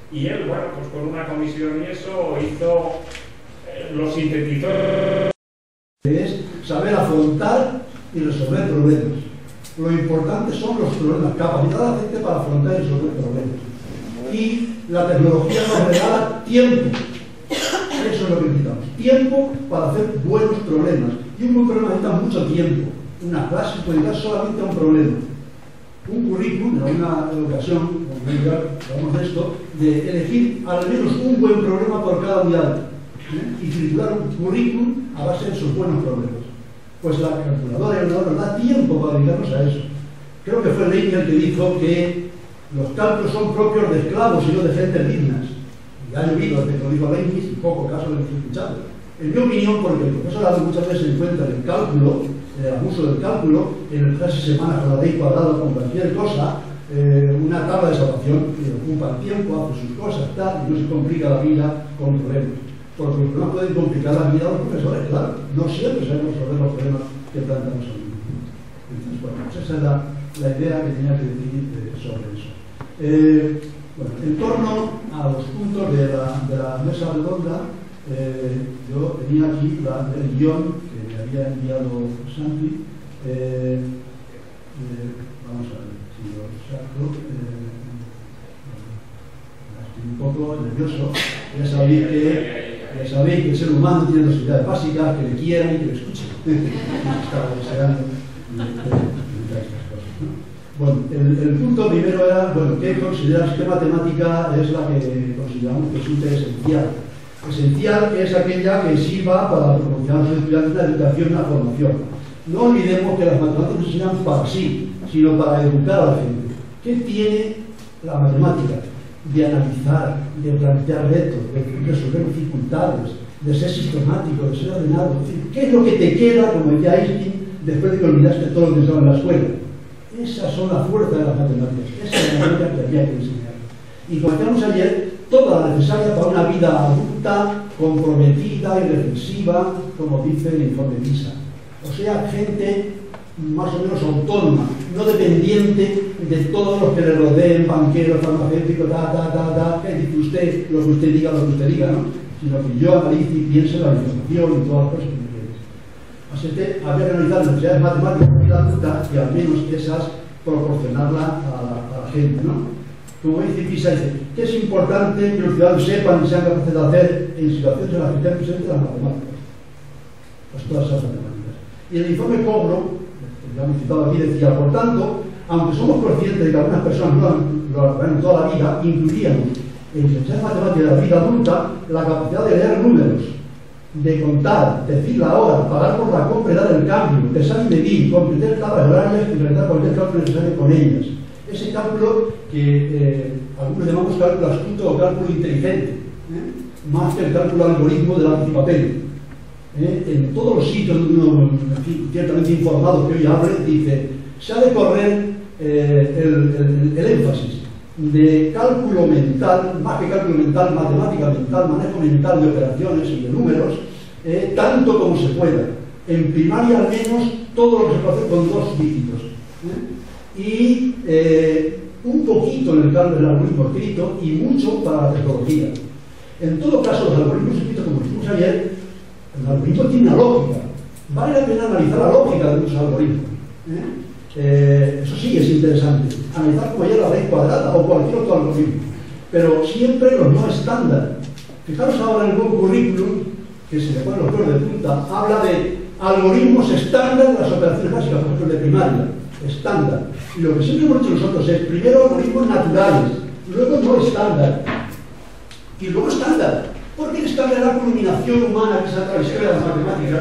Y él, bueno, pues con una comisión y eso hizo, lo sintetizó. Es saber afrontar y resolver problemas. Lo importante son los problemas, capacidad de la gente para afrontar y resolver problemas. Y la tecnología nos regala tiempo. Eso es lo que necesitamos. Tiempo para hacer buenos problemas. Y un buen problema necesita mucho tiempo. Una clase puede dar solamente a un problema. Un currículum, en una ocasión, hablamos de esto, de elegir al menos un buen problema por cada unidad. Y titular un currículum a base de esos buenos problemas. Pues la calculadora y el ordenador nos da tiempo para dedicarnos a eso. Creo que fue Lenin el que dijo que los cálculos son propios de esclavos y no de gentes dignas. Y ha llovido desde que lo dijo Lenin, y poco caso lo hemos escuchado. En mi opinión, porque el profesor ha dado muchas veces en cuenta el cálculo, el abuso del cálculo, en el clase semana con la ley cuadrada con cualquier cosa, una tabla de salvación que ocupa el tiempo, hace sus cosas, tal, y no se complica la vida con problemas. Porque los problemas pueden complicar la vida a los profesores, claro. No siempre sabemos resolver los problemas que planteamos a mí. Entonces, bueno, pues esa es la idea que tenía que decir sobre eso. Bueno, en torno a los puntos de la mesa redonda, yo tenía aquí el guión que me había enviado Santi. Vamos a ver si lo saco. Estoy un poco nervioso. Ya sabéis que el ser humano tiene dos ideas básicas, que le quieran y que le escuchen. Bueno, el punto primero era, bueno, ¿qué consideras qué matemática es la que consideramos que resulta esencial? Esencial es aquella que sirva para proporcionar a los estudiantes la educación y la formación. No olvidemos que las matemáticas no se enseñan para sí, sino para educar a la gente. ¿Qué tiene la matemática? De analizar, de plantear retos, de resolver dificultades, de ser sistemático, de ser ordenado. Es decir, ¿qué es lo que te queda, como decía Einstein, después de que olvidaste todo lo que estaba en la escuela? Esas son las fuerzas de las matemáticas. Esa es la matemática que había que enseñar. Y como decíamos ayer, toda la necesaria para una vida adulta, comprometida y reflexiva, como dice el informe PISA. O sea, gente más o menos autónoma, no dependiente de todos los que le rodeen, banqueros, farmacéuticos, que dice usted, lo que usted diga, ¿no? Sino que yo analice y piense la información y todas las cosas que me quieres. Así que habría que analizar las necesidades matemáticas de la adulta y al menos esas proporcionarla a la gente, ¿no? Como dice PISA, dice que es importante que los ciudadanos sepan y sean capaces de hacer en situaciones en las que estén presentes las matemáticas. Pues todas esas matemáticas. Y el informe Cobro, que ya hemos citado aquí, decía, por tanto, aunque somos conscientes de que algunas personas lo harán toda la vida, incluiríamos en las matemáticas de la vida adulta la capacidad de leer números, de contar, decir la hora, pagar por la compra y dar el cambio, pensar y medir, comprender tablas horarias y realizar cualquier cálculo necesario con ellas. Ese cálculo que algunos llamamos cálculo astuto o cálculo inteligente, más que el cálculo algoritmo del lápiz y papel. En todos los sitios donde uno, ciertamente informado que hoy hable, dice, se ha de correr el énfasis de cálculo mental, más que cálculo mental, matemática mental, manejo mental de operaciones y de números, tanto como se pueda. En primaria al menos todo lo que se puede hacer con 2 dígitos. Y un poquito en el cálculo del algoritmo escrito y mucho para la tecnología. En todo caso, los algoritmos escritos, como dijimos ayer, el algoritmo tiene una lógica. Vale la pena analizar la lógica de muchos algoritmos. Eso sí es interesante. Analizar como ayer la raíz cuadrada o cualquier otro algoritmo. Pero siempre los no estándar. Fijaros ahora en el nuevo currículum, que se le pone los pelos de punta, habla de algoritmos estándar de las operaciones básicas, por ejemplo, de primaria. Estándar. Y lo que siempre hemos dicho nosotros es, primero algoritmos naturales, luego no estándar. Y luego estándar. Porque el estándar es la culminación humana que saca la historia de las matemáticas.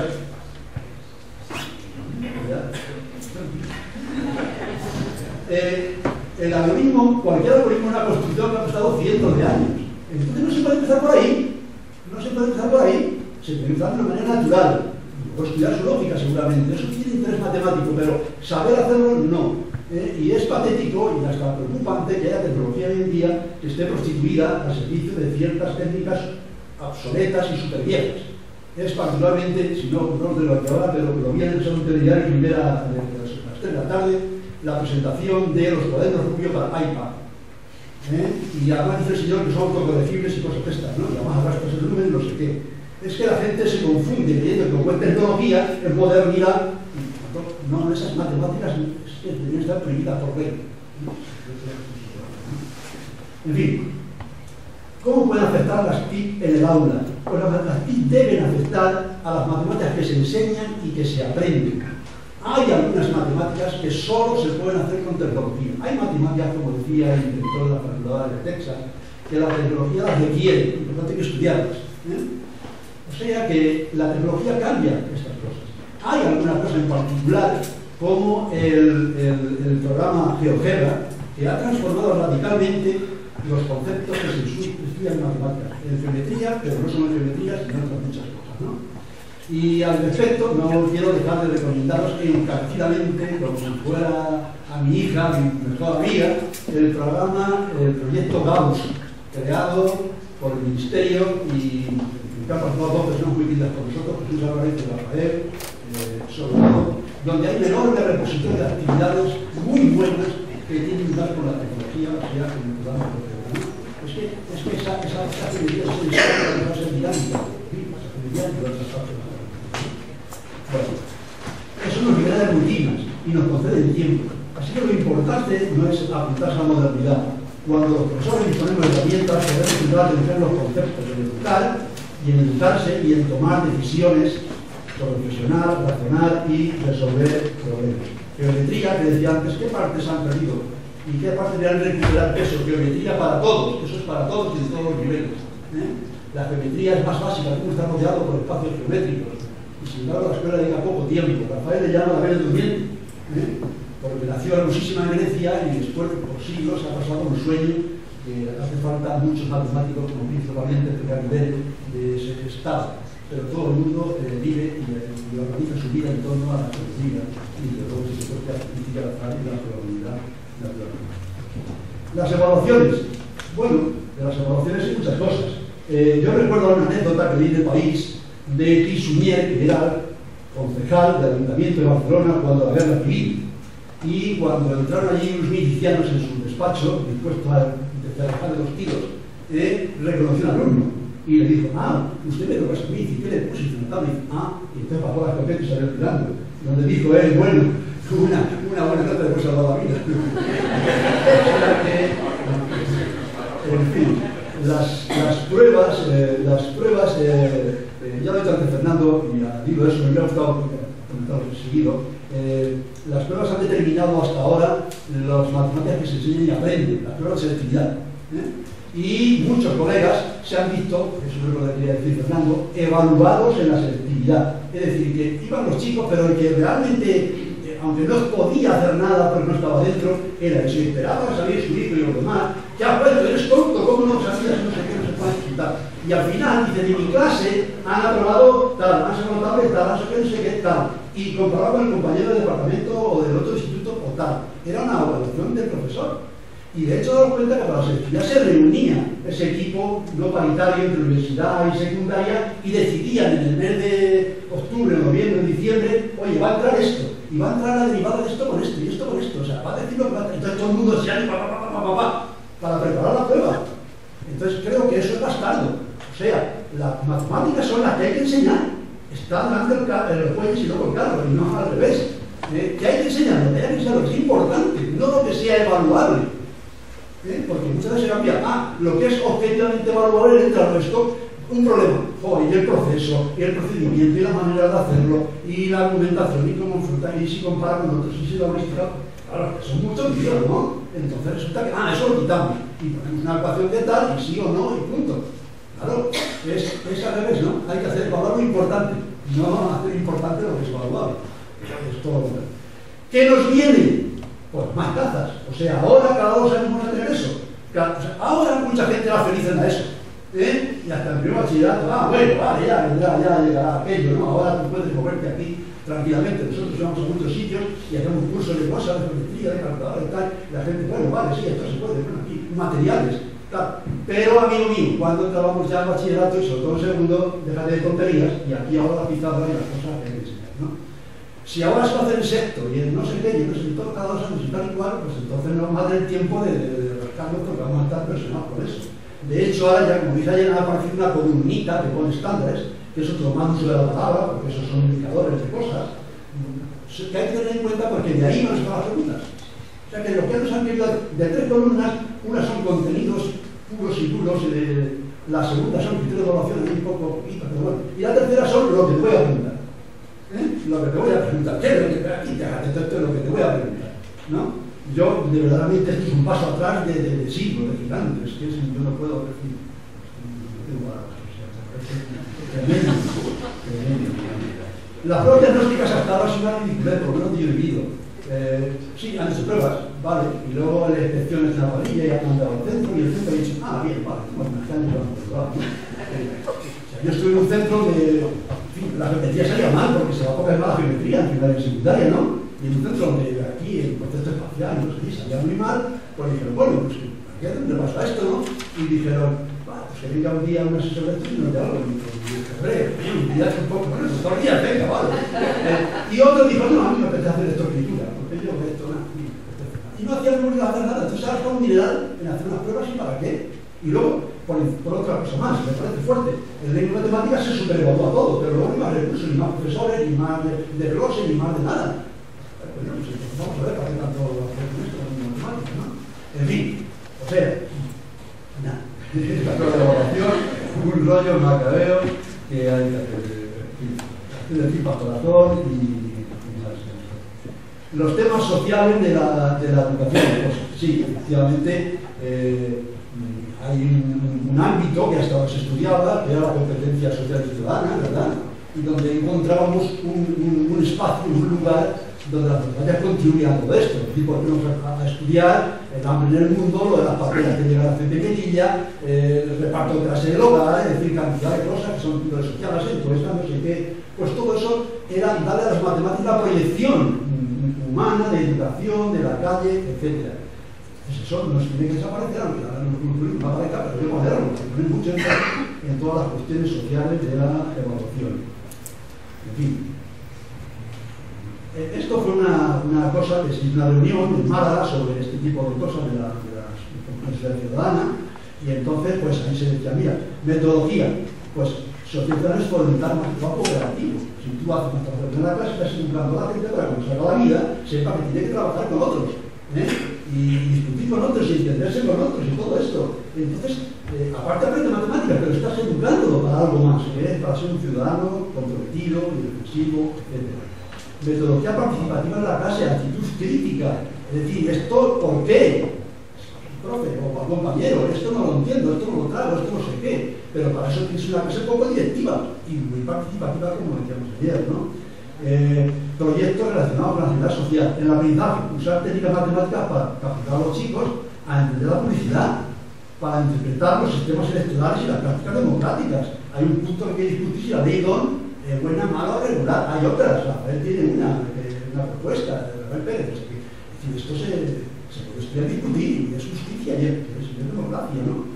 El algoritmo, cualquier algoritmo es una construcción que ha costado cientos de años. Entonces no se puede empezar por ahí. No se puede empezar por ahí. Se puede empezar de una manera natural. O estudiar su lógica seguramente. Eso tiene interés matemático, pero saber hacerlo no. Y es patético y hasta preocupante que haya tecnología hoy en día que esté prostituida al servicio de ciertas técnicas obsoletas y super viejas. Es particularmente, si no de lo que ahora, pero lo vi en el segundo diario primera de las 3 de la tarde, la presentación de los cuadernos Rubio para iPad. Y además dice el señor que son autocorregibles y cosas de estas, ¿no? Y además arrastras el número y no sé qué. Es que la gente se confunde creyendo que como es tecnología, es modernidad. No, esas matemáticas es que deberían estar prohibidas por ley. En fin, ¿cómo pueden afectar las TIC en el aula? Pues las TIC deben afectar a las matemáticas que se enseñan y que se aprenden. Hay algunas matemáticas que solo se pueden hacer con tecnología. Hay matemáticas, como decía el director de la Facultad de Texas, que la tecnología las requiere, por lo tanto hay que estudiarlas. O sea que la tecnología cambia estas cosas. Hay algunas cosas en particular, como el programa GeoGebra, que ha transformado radicalmente los conceptos que se estudian en matemáticas, en geometría, pero no solo en geometría, sino en otras muchas cosas, ¿no? Y al respecto, no quiero dejar de recomendaros encarecidamente, como si fuera a mi hija, mi mejor amiga, el proyecto Gauss, creado por el Ministerio y que han pasado dos personas muy queridas por nosotros, Jesús Álvarez y Rafael, sobre todo, donde hay un enorme repositorio de actividades muy buenas que tienen que ver con la tecnología, o sea, que nos damos por el programa. Es que esa actividad va a ser dinámica, bueno, eso nos libera de rutinas y nos concede el tiempo. Así que lo importante no es apuntarse a la modernidad. Cuando los profesores disponemos de herramientas, podemos centrar atención en los conceptos, en educar y en educarse y en tomar decisiones sobre reflexionar, razonar y resolver problemas. Geometría, que decía antes, ¿qué partes han perdido? ¿Y qué partes le han recuperado eso? Geometría para todos, eso es para todos y de todos los niveles. La geometría es más básica, como está rodeado por espacios geométricos. Y sin embargo, la escuela dedica poco tiempo. Rafael le llama la Bella Durmiente, porque nació hermosísima en Grecia y después, por siglos, ha pasado un sueño que hace falta muchos matemáticos, como principalmente de ese estado. Pero todo el mundo vive y organiza su vida en torno a la geometría y de todo ese sector que artificia la probabilidad natural. Las evaluaciones. Bueno, de las evaluaciones hay muchas cosas. Yo recuerdo una anécdota que leí de París de Tisumier, que era concejal del Ayuntamiento de Barcelona cuando la guerra civil, y cuando entraron allí unos milicianos en su despacho, dispuestos a dejar de los tiros, reconoció al alumno y le dijo: usted me toca a mí, ¿y qué le puse? Y entonces bajó la escopeta y salió tirando, donde dijo bueno, una buena nota de salvar la vida. En fin, las pruebas, ya lo he dicho antes Fernando, y ha dicho eso, me hubiera gustado comentarlo seguido. Las pruebas han determinado hasta ahora las matemáticas que se enseñan y aprenden, las pruebas de selectividad. Y muchos colegas se han visto, eso es lo que quería decir Fernando, evaluados en la selectividad. Es decir, que iban los chicos, pero el que realmente, aunque no podía hacer nada porque no estaba dentro, era el que esperaba salir su hijo y los demás. Ya, bueno, eres tonto, ¿cómo no sabías? No sé qué, no se puede explicar. Y al final, dice, de mi clase han aprobado tal, han sacado tal, no sé qué, tal. Y comparado con el compañero del departamento o del otro instituto o tal. Era una evaluación del profesor. Y de hecho, damos cuenta que para la selectividad se reunía ese equipo no paritario entre universidad y secundaria y decidían en el mes de octubre, noviembre, diciembre, oye, va a entrar esto, y va a entrar la derivada de esto con esto, y esto con esto. O sea, va a decir lo que va a entrar. Entonces todo el mundo se hace para preparar la prueba. Entonces creo que eso es bastardo. O sea, las matemáticas son las que hay que enseñar. Está delante el juez y luego el carro, y no al revés. Que hay que enseñar, lo que hay que enseñar, lo que es importante, no lo que sea evaluable. Porque muchas veces se cambia, lo que es objetivamente evaluable entra en esto, un problema, y el proceso, y el procedimiento, y la manera de hacerlo, y la argumentación, y cómo enfrentar, y si compara con otros, y si lo maestra, claro, son muchos líos, ¿no? Entonces resulta que, eso lo quitamos, y ponemos una ecuación de tal, y sí o no, y punto. Claro, es al revés, ¿no? Hay que hacer evaluar lo importante, no hacer importante lo que es evaluable. Es todo lo que... ¿Qué nos viene? Pues más plazas. O sea, ahora cada 2 años vamos a tener eso. Ahora mucha gente va feliz en eso. Y hasta el primer bachillerato, bueno, vale, ya llegará aquello, ¿no? Ahora tú puedes moverte aquí tranquilamente. Nosotros vamos a muchos sitios y hacemos cursos de cosas, de geometría, de calculadora y tal. Y la gente, bueno, vale, sí, esto se puede, bueno, aquí, materiales, tal. Pero, amigo mío, cuando entramos ya al bachillerato y sobre todo en segundo, déjate de tonterías y aquí ahora la pizarra y las cosas que hay que enseñar, ¿no? Si ahora se va a hacer el sexto y el no sé qué, y el no sé qué, cada 2 años y tal y cual, pues entonces no vamos a tener tiempo de rascarlo porque vamos a estar presionados por eso. De hecho, ahora ya, como dice, ha aparecido una columnita que pone estándares, que es otro mal uso de la palabra, porque esos son indicadores de cosas, que hay que tener en cuenta porque de ahí van a las preguntas. O sea que los que nos han querido de 3 columnas, unas son contenidos puros y duros, la segunda son criterios de evaluación, un poco poquito, pero bueno, y la tercera son lo que te voy a preguntar. Lo que te voy a preguntar, ¿qué es lo que te aquí te hagas? Esto es lo que te voy a preguntar, ¿no? Yo, de verdaderamente, esto es un paso atrás de siglos, de gigantes, que yo no puedo decir. Las pruebas diagnósticas hasta ahora son una ridiculez, por lo menos yo he vivido. Sí, han hecho pruebas, vale, y luego las inspecciones de la parrilla y han mandado al centro, y el centro ha dicho, bien, vale, bueno, este año vamos a probar, ¿no? Yo estuve en un centro de, en fin, la geometría salía mal porque se va a poca más la geometría en primaria y secundaria, ¿no? Y en un centro donde aquí el concepto espacial, no sé qué, salía muy mal, pues dijeron, bueno, pues ¿qué dónde pasa esto, no? Y dijeron, pues que venga un día un asesor de esto y nos dé algo. Y dije, ya es un poco, bueno, todos los días, venga, vale. Y otro dijo, no, a mí me apetece hacer esto escritura, porque yo esto, no. Y no hacían nada, entonces ahora está un dineral en hacer unas pruebas y para qué. Y luego, por otra cosa más, me parece fuerte, en lengua de matemáticas se superevalúa todo, pero luego ni más recursos, ni más profesores, ni más de glose, ni más de nada. Bueno, pues vamos a ver para qué tanto hacer con esto, con matemáticas, ¿no? En fin, o sea, nada. La prueba de evaluación, un rollo macabeo que hay que hacer de tipo corazón y más. Los temas sociales de la educación, pues sí, efectivamente, hay un ámbito que hasta ahora se estudiaba, que era la competencia social y ciudadana, ¿verdad? Y donde encontrábamos un espacio, un lugar donde las matemáticas contribuían a todo esto. Es decir, porque nos a estudiar el hambre en el mundo, lo de las paperas que llegan a hacer pequeñilla, el reparto de clase del hogar, es decir, cantidad de cosas que son lo sociales, entonces, no sé qué. Pues todo eso era darle a las matemáticas la proyección humana, de educación, de la calle, etc. Pues eso nos tiene que desaparecer, aunque ahora no va a aparecer, pero hay que ponerlo, porque ponen mucho en todas las cuestiones sociales de la evaluación. En fin. Esto fue una cosa que se hizo una reunión en Málaga sobre este tipo de cosas de la sociedad ciudadana, y entonces pues ahí se decía, mira, metodología, pues sociedad es fomentar más trabajo cooperativo. Si tú haces una trabajo en la clase, estás educando a la gente para que cuando salga la vida sepa que tiene que trabajar con otros, y discutir con otros y entenderse con otros y todo esto. Entonces, aparte aprende matemáticas, pero estás educando para algo más, para ser un ciudadano comprometido, reflexivo, etc. Metodología participativa en la clase, actitud crítica, es decir, ¿esto por qué? Profe o compañero, esto no lo entiendo, esto no lo trago, esto no sé qué, pero para eso tienes una clase poco directiva y muy participativa, como decíamos ayer, ¿no? Proyectos relacionados con la actividad social, el aprendizaje, usar técnicas matemáticas para capacitar a los chicos a entender la publicidad, para interpretar los sistemas electorales y las prácticas democráticas. Hay un punto que hay que discutir si la ley DON es buena, mala o regular. Hay otras, Rafael tiene una propuesta, Rafael Pérez, es decir, esto se puede estudiar y discutir, y es justicia y es democracia, ¿no?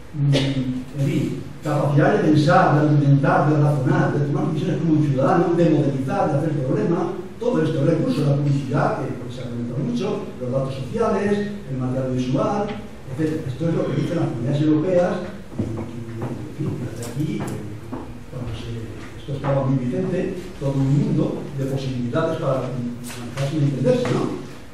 En fin, capacidad de pensar, de argumentar, de razonar, de tomar decisiones como un ciudadano, de modelizar, de hacer problemas, todo esto, el recurso de la publicidad, que se ha comentado mucho, los datos sociales, el material visual, etc. Esto es lo que dicen las comunidades europeas, y desde aquí, esto estaba muy vigente, todo un mundo de posibilidades para manejarse y entenderse, ¿no?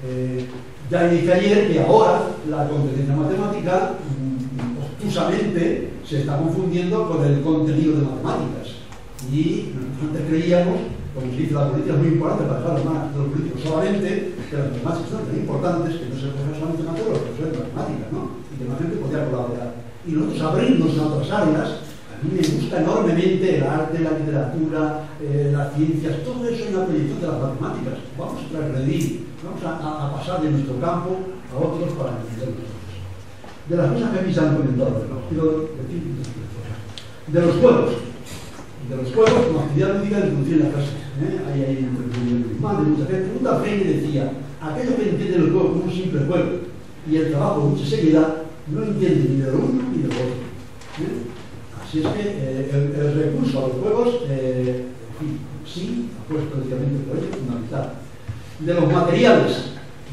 Ya dije ayer que ahora la competencia matemática obtusamente se está confundiendo con el contenido de matemáticas. Y antes creíamos, como se dice, la política es muy importante para dejar de los políticos solamente, que las matemáticas son tan importantes que no se puede solamente hacer los profesores de matemáticas, ¿no? Y que más gente podría colaborar. Y nosotros abrirnos en otras áreas. A mí me gusta enormemente el arte, la literatura, las ciencias, todo eso en la proyección de las matemáticas. Vamos a transgredir, vamos a pasar de nuestro campo a otros para entender nosotros. De las cosas que aquí se han comentado, quiero decir de los juegos. De los juegos como actividad lúdica de introducir en las clases. Ahí hay entretenimiento de mucha gente. Un Freire decía, aquellos que entienden el juego como un simple juego y el trabajo con mucha seriedad, no entienden ni de lo uno ni de lo otro. Así es que el recurso a los juegos, en fin, sí, apuesto precisamente por ello, fundamental. De los materiales,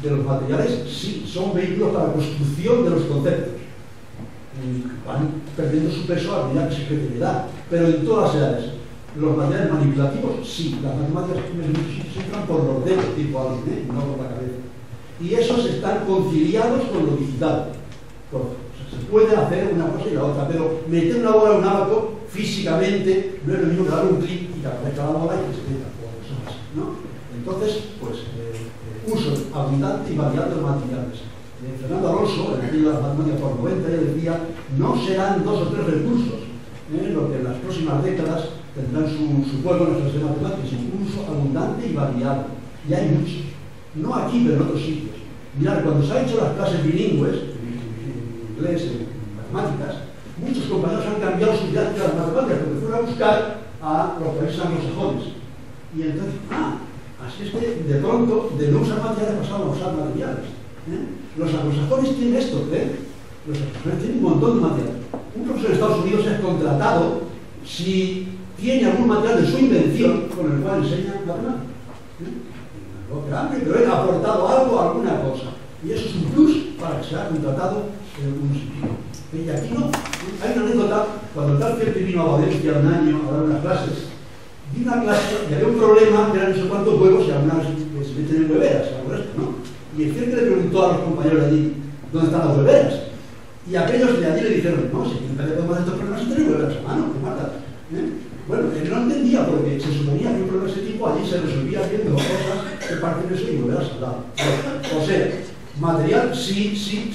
sí, son vehículos para la construcción de los conceptos. Van perdiendo su peso a medida que se crece la edad, pero en todas las edades. Los materiales manipulativos, sí, las matemáticas se entran por los dedos, tipo alguien, no por la cabeza. Y esos están conciliados con lo digital. Se puede hacer una cosa y la otra, pero meter una bola en un abaco físicamente no es lo mismo que dar un clic y que aparezca la bola y que se meta, ¿no? Entonces, pues, uso abundante y variado de materiales. Fernando Alonso, en el libro de las matemáticas por 90, ya decía, no serán 2 o 3 recursos, lo que en las próximas décadas tendrán su juego en nuestras matemáticas, sino un uso abundante y variado. Y hay muchos. No aquí, pero en otros sitios. Mirad, cuando se han hecho las clases bilingües, en inglés, en matemáticas, muchos compañeros han cambiado su didáctica de las matemáticas porque fueron a buscar a los países anglosajones. Y entonces, así es que de pronto, de no usar materiales pasaron a usar materiales. Los anglosajones tienen esto, los anglosajones tienen un montón de material. Un profesor de Estados Unidos es contratado si tiene algún material de su invención con el cual enseña matemáticas. No grande, pero él ha aportado algo, alguna cosa. Y eso es un plus para que sea contratado en un sitio. Y aquí no. Hay una anécdota, cuando el tal Felpi vino a Valencia un año a dar unas clases, di una clase y había un problema que eran no sé cuántos huevos y algunas se meten en hueveras, algo esto, ¿no? Y el Felpi le preguntó a los compañeros de allí, ¿dónde están las hueveras? Y aquellos de allí le dijeron, no, si nunca le podemos hacer estos problemas, si tenéis hueveras a mano, que mata. Bueno, él no entendía porque se suponía que un problema de ese tipo allí se resolvía viendo cosas que parten eso y hueveras al lado. O sea, material sí,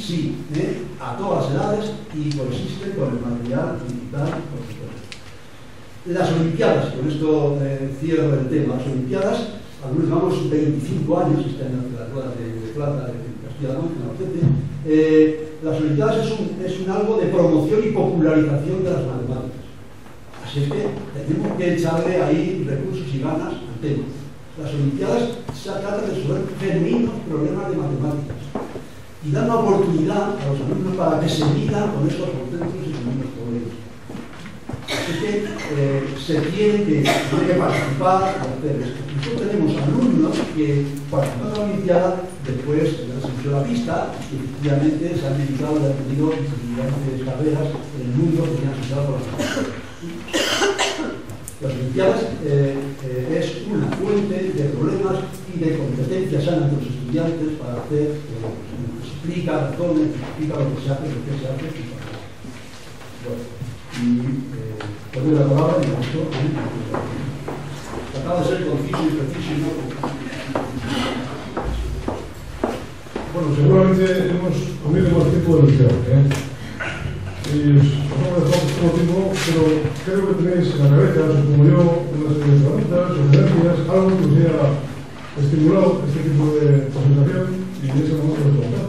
a todas las edades y coexiste con el material digital, por supuesto. Las Olimpiadas, con esto cierro el tema, las Olimpiadas, algunos llevamos 25 años, este año de las bodas de plata de Castilla-La Mancha, en Albacete. Las Olimpiadas es un algo de promoción y popularización de las matemáticas. Así es que tenemos que echarle ahí recursos y ganas al tema. Las Olimpiadas se trata de resolver genuinos problemas de matemáticas y dar una oportunidad a los alumnos para que se midan con estos auténticos y genuinos problemas. Así que se tiene que participar y hacer esto. Nosotros tenemos alumnos que participan de la Olimpiada, después les han hecho la pista y efectivamente se han dedicado y han tenido diferentes carreras en el mundo que se han asociado por las matemáticas. Las Olimpiadas es una fuente de problemas y de competencias sanas entre los estudiantes para hacer, explica razones, explica lo que se hace, lo que se hace. Bueno, y doy la palabra y con esto trataba de ser conciso y preciso y no. Bueno, seguramente hemos comido más tiempo del que y os vamos a dejar poco tiempo, pero creo que tenéis en la cabeza, supongo yo, una serie de preguntas, sugerencias, algo que os haya estimulado este tipo de presentación y en ese momento os preguntar.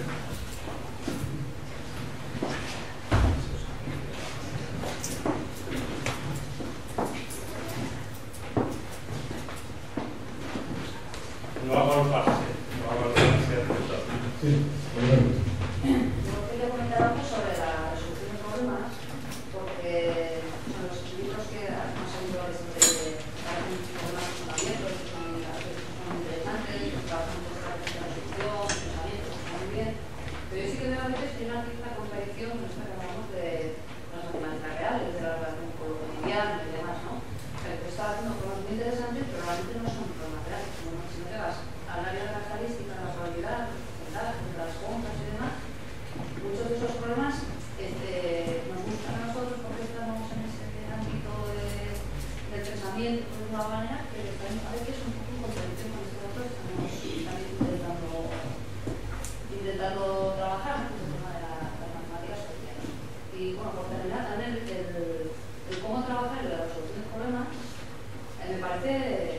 No agolparse, Sí, adelante. Yo quería comentar algo sobre la resolución de problemas, porque son los libros que más salido desde problemas que son abiertos, que son interesantes, que trabajan con la resolución, pensamientos, que están muy bien. Pero yo sí que veo a veces que hay una cierta contradicción con esto que hablamos de las matemáticas reales, de la relación con lo cotidiano y demás, ¿no? O sea, que está haciendo problemas muy interesantes, pero realmente no son problemas reales, sino que vas al área de la estadística, la probabilidad, de las compras y demás. Muchos de esos problemas nos gustan a nosotros porque estamos en ese ámbito del pensamiento de una manera, pero también a veces un poco en contradicción con este otro. Estamos también intentando trabajar con el tema de las matemáticas sociales. Y bueno, por terminar también el cómo trabajar y la resolución de problemas me parece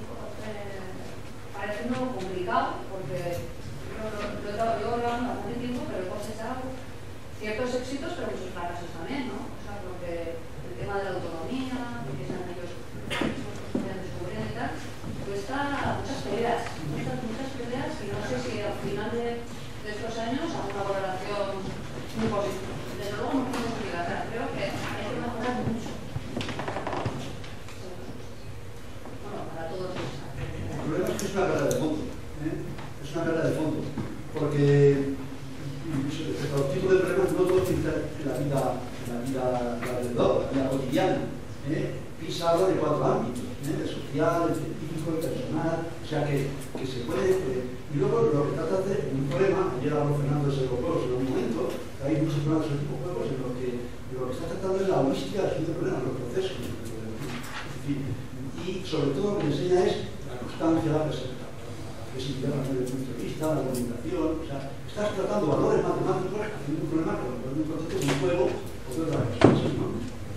no complicado porque lo llevo llevando bastante tiempo, pero he cosechado ciertos éxitos, pero muchos fracasos también, ¿no? O sea, porque el tema de la autonomía, que sean ellos descubriendo y tal, cuesta muchas peleas y no sé si al final de estos años hago una valoración muy positiva. Desde luego no puedo obligar, creo que hay que mejorar mucho. porque respecto a los tipos de problemas no todo en la vida alrededor, en la cotidiana. PISA habla de 4 ámbitos, el social, el científico, el personal, o sea que se puede... y luego lo que trata de hacer un problema, ayer habló Fernando de juegos en un momento, hay muchos problemas de ese tipo de juegos en los que lo que está tratando es la holística de los problemas, los procesos. Y sobre todo lo que enseña es la constancia, la flexibilidad desde el punto de vista, la comunicación, o sea, estás tratando valores matemáticos haciendo un problema con un concepto de un juego o de otras cosas, ¿no?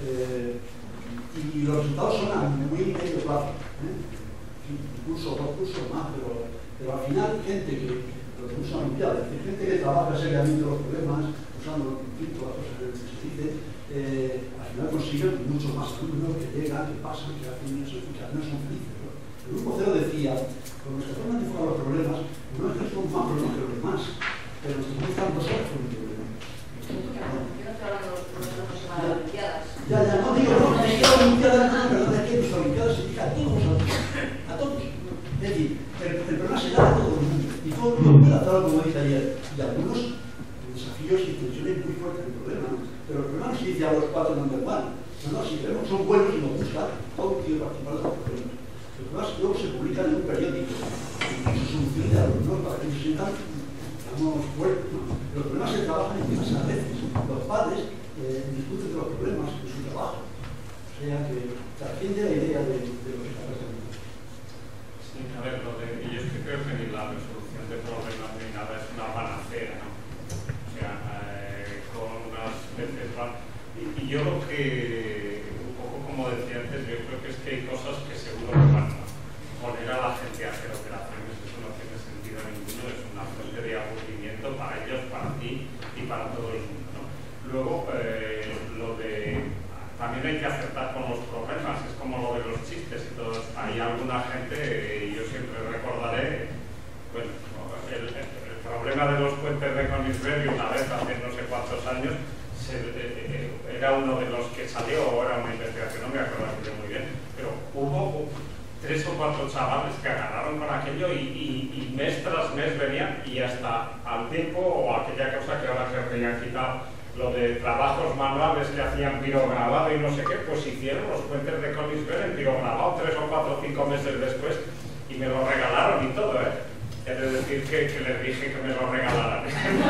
Y los resultados son a muy medio plazo, incluso 2 cursos más, pero al final gente que lo que usa Olimpiadas, gente que trabaja seriamente los problemas, usando las cosas que se dice, al final consiguen muchos más alumnos que llegan, que pasan, que hacen eso y que al menos son felices, ¿no? El grupo cero decía, con nuestra forma de enfocar los problemas, no es que son más problemas que los demás, pero nos están 2 horas con el problema. Yo no estoy hablando de los problemas que se van a las Olimpiadas. Ya, no digo, no, la Olimpiada, no, perdón, es que las Olimpiadas se dedican a todos. Es decir, el problema se da a todo el mundo. Y todo el mundo puede adaptarlo, como dice ayer. Y algunos desafíos y tensiones muy fuertes del problema, ¿no? Pero el problema no se dice a los 4 number 1. No, si vemos que son buenos y nos gusta, todo quiere participar de los problemas. Los problemas luego se publican en un periódico. Y se solucionan a los nuevos para que se sientan, digamos, fuertes, ¿no? Los problemas se trabajan en casa a veces. Los padres discuten de los problemas en su trabajo. O sea que trasciende la idea de lo que está pasando. Sí, a ver, yo es que creo que ni la resolución de problemas ni nada es una panacea, ¿no? O sea, con unas veces van. Y yo lo que, un poco como decía antes, yo creo que es que hay cosas que seguro que van a poner a la gente a hacer operaciones, eso no tiene sentido ninguno, es una fuente de aburrimiento para ellos, para ti y para todo el mundo, ¿no? Luego, también hay que acertar con los problemas, es como lo de los chistes y todo. Hay alguna gente, y yo siempre recordaré, bueno, el problema de los puentes de Königsberg una vez, hace no sé cuántos años, era uno de los que salió, o era una investigación, no me acuerdo muy bien, pero hubo 3 o 4 chavales que agarraron con aquello y mes tras mes venían, y hasta al tiempo, o aquella cosa que ahora se habían quitado, lo de trabajos manuales que hacían pirograbado y no sé qué, pues hicieron los puentes de Königsberg en pirograbado 3 o 4 o 5 meses después y me lo regalaron y todo, Es decir, que les dije que me lo regalaran.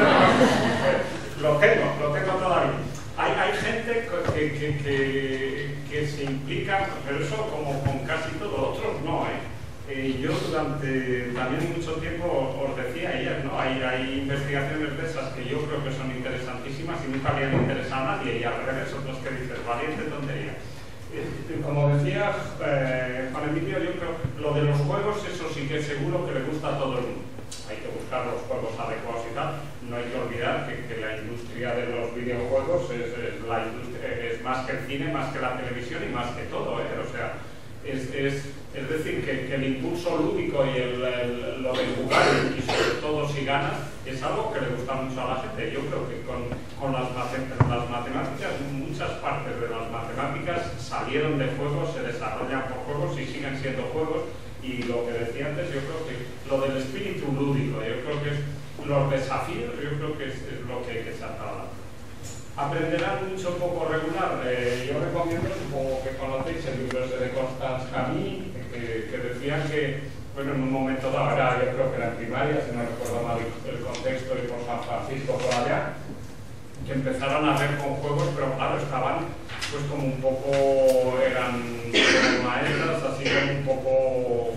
Lo tengo todavía. Hay gente que se implica, pero eso como con casi todo, otros no, yo durante también mucho tiempo os decía ayer, ¿no? Hay investigaciones de esas que yo creo que son interesantísimas y nunca habían interesado a nadie, y al revés, otros que dices, valiente tontería. Como decía Juan Emilio, yo creo lo de los juegos, eso sí que es seguro que le gusta a todo el mundo. Hay que buscar los juegos adecuados y tal. No hay que olvidar que la industria de los videojuegos es más que el cine, más que la televisión y más que todo, O sea, es decir, que el impulso lúdico y lo de jugar, y sobre todo si ganas, es algo que le gusta mucho a la gente. Yo creo que con las matemáticas, muchas partes de las matemáticas salieron de juegos, se desarrollan por juegos y siguen siendo juegos. Y lo que decía antes, yo creo que lo del espíritu lúdico, yo creo que los desafíos, yo creo que es lo que hay que sacar. Aprenderán mucho poco regular. Yo recomiendo, supongo que conocéis el libro de Constance Camille, que decía que, bueno, en un momento dado, yo creo que era en primaria, si no recuerdo mal el contexto, y por San Francisco por allá, que empezaron a ver con juegos, pero claro, estaban pues como un poco, eran maestras, así como un poco,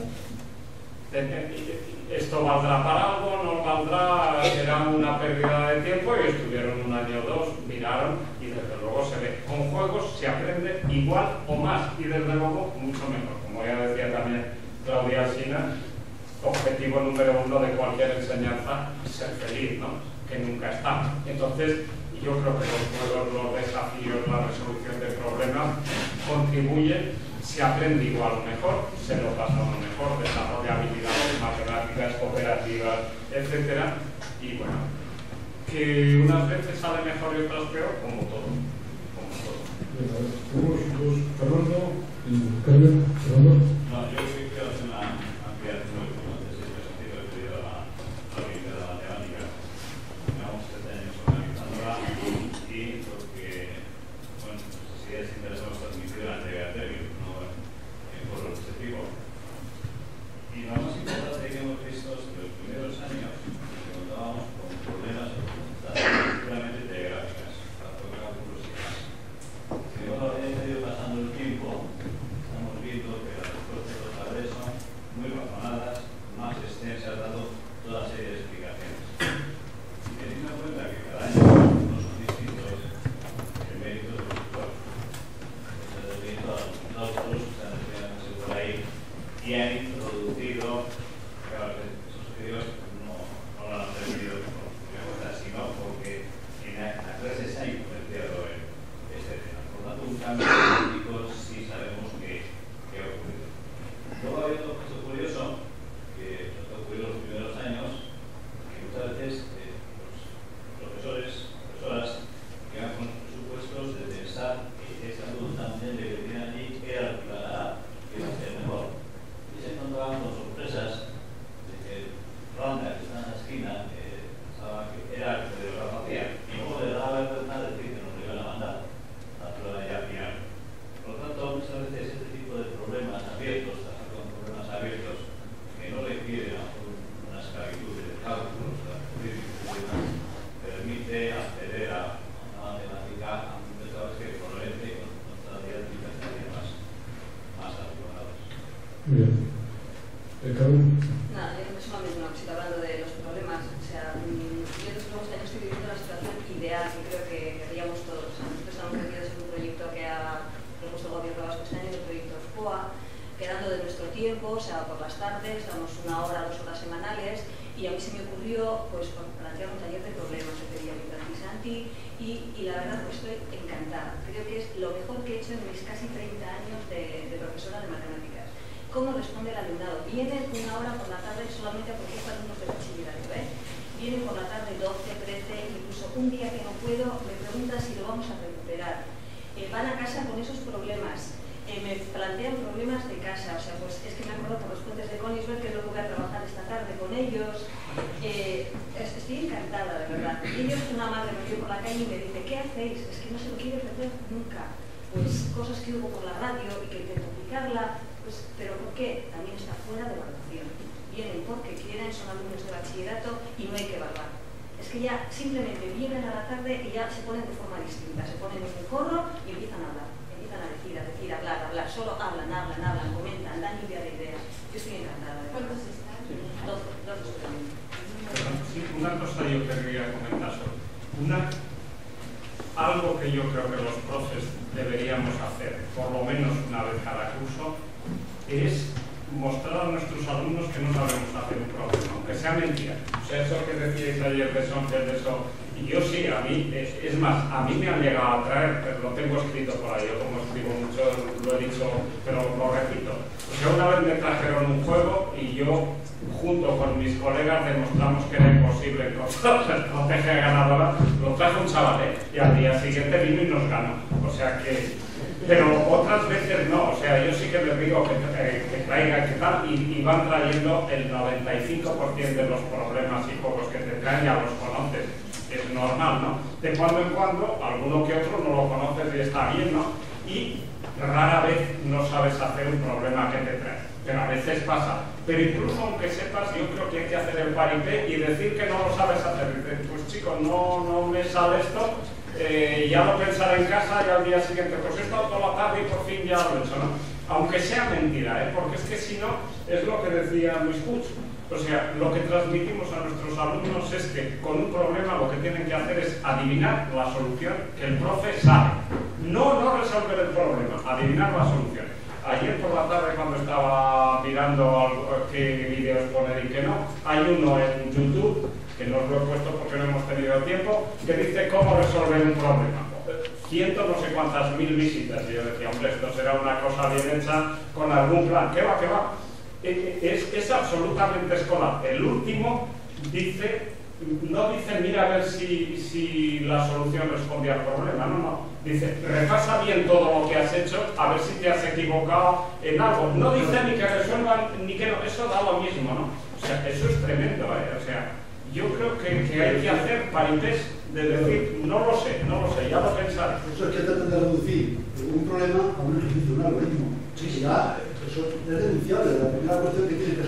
esto valdrá para algo, no valdrá, era una pérdida de tiempo, y estuvieron 1 año o 2, miraron, y desde luego se ve, con juegos se aprende igual o más, y desde luego mucho mejor. Como ya decía también Claudia Alsina, objetivo número 1 de cualquier enseñanza, ser feliz, ¿no? Que nunca está. Entonces, yo creo que los juegos, los desafíos, la resolución de problemas contribuyen, se aprende igual o mejor, se lo pasa uno mejor, desarrolla habilidades matemáticas, cooperativas, etc. Y bueno, que unas veces sale mejor y otras peor, como todo. Tenemos 2, Fernando y Carmen. Fernando. No, yo sí quiero hacer una ampliación de lo que antes he sentido referido a la Olimpiada de Matemáticas. y han introducido, claro, esos vídeos no lo han aprendido por una cosa, sino porque en la clase se ha influenciado este tema. Por lo tanto, un cambio político sí sabemos que ha ocurrido. Luego ha habido un caso curioso que nos ha ocurrido en los primeros años, que muchas veces los profesoras que van con los presupuestos de pensar que esa luz también de que tienen allí era lo que iba a ser mejor. Y se encontraban con sorpresas de que el Ronda, que está en la esquina, pensaba que era el que de la vacía. Y luego le daba vergüenza decir que nos lo iban a mandar a la prueba ya final. Por lo tanto, muchas veces este tipo de problemas abiertos, trabajar con problemas abiertos, que no requieren una esclavitud de cálculos, algoritmos y demás, permite acceder a una matemática que probablemente con nuestra didáctica estaría más articulados. Muy bien. Carmen. Nada, yo creo que solamente una cosita hablando de los problemas. O sea, yo desde luego este año estoy viviendo la situación ideal que creo que queríamos todos. Nosotros hemos querido hacer un proyecto que ha propuesto el gobierno vasco este año, el proyecto SPOA, quedando de nuestro tiempo, o sea, por las tardes, damos 1 hora, 2 horas semanales, y a mí se me ocurrió pues plantear un taller de problemas que quería Francis Santi, y la verdad que estoy encantada. Creo que es lo mejor que he hecho en mis casi 30 años de profesora de matemáticas. ¿Cómo responde el alumnado? Vienen 1 hora por la tarde solamente porque es alumnos de bachillerato, Vienen por la tarde 12, 13, incluso un día que no puedo, me preguntan si lo vamos a recuperar. Van a casa con esos problemas. Me plantean problemas de casa, o sea, pues es que me acuerdo por los puentes de Königsberg, que es lo que voy a trabajar esta tarde con ellos. Estoy encantada, de verdad. Y ellos, una madre me vio por la calle y me dice, ¿qué hacéis? Es que no se lo quiero perder nunca. Pues cosas que hubo por la radio y que intento aplicarla, pues, pero ¿por qué? También está fuera de evaluación. Vienen porque quieren, son alumnos de bachillerato y no hay que evaluar. Es que ya simplemente vienen a la tarde y ya se ponen de forma distinta, se ponen en un corro y empiezan a hablar. A decir, hablar, solo hablan, comentan, dan lluvia de ideas. Yo estoy encantada. ¿Cuántos están? 2 también. Sí, una cosa yo querría comentar sobre. Algo que yo creo que los profes deberíamos hacer, por lo menos una vez cada curso, es mostrar a nuestros alumnos que no sabemos hacer un problema, aunque sea mentira. O sea, eso que decíais ayer de Sonfeld, de eso. Y yo sí, a mí, es más, a mí me han llegado a traer, pero lo tengo escrito por ahí, yo como escribo mucho, lo he dicho, pero lo repito. O sea, una vez me trajeron un juego y yo, junto con mis colegas, demostramos que era imposible encontrar la estrategia ganadora. Lo trajo un chaval, y al día siguiente vino y nos ganó. O sea que... Pero otras veces no, o sea, yo sí que les digo que traigan, que tal, y van trayendo el 95% de los problemas y juegos que te traen, ya los conoces. Es normal, ¿no? De cuando en cuando, alguno que otro no lo conoces y está bien, ¿no? Y rara vez no sabes hacer un problema que te trae. Pero a veces pasa. Pero incluso aunque sepas, yo creo que hay que hacer el paripé y decir que no lo sabes hacer. Dices, pues chicos, no me sale esto, ya lo pensaré en casa y al día siguiente, pues he estado toda la tarde y por fin ya lo he hecho, ¿no? Aunque sea mentira, porque es que si no, es lo que decía Luis Puig. O sea, lo que transmitimos a nuestros alumnos es que con un problema lo que tienen que hacer es adivinar la solución que el profe sabe. No resolver el problema, adivinar la solución. Ayer por la tarde, cuando estaba mirando qué vídeos poner y qué no, hay uno en YouTube, que no os lo he puesto porque no hemos tenido tiempo, que dice cómo resolver un problema. Ciento no sé cuántas mil visitas. Y yo decía, hombre, esto será una cosa bien hecha con algún plan. ¿Qué va? Es absolutamente escolar. El último dice, no dice, mira a ver si la solución responde al problema, no. Dice, repasa bien todo lo que has hecho, a ver si te has equivocado en algo. No dice ni que resuelvan, ni que no, eso da lo mismo, ¿no? O sea, eso es tremendo, O sea, yo creo que hay que hacer paripés de decir, no lo sé, ya lo pensaré. Eso es que tratan de reducir un problema a un ejercicio, un algoritmo. Sí, ya, eso es denunciable. La primera cuestión que tienes que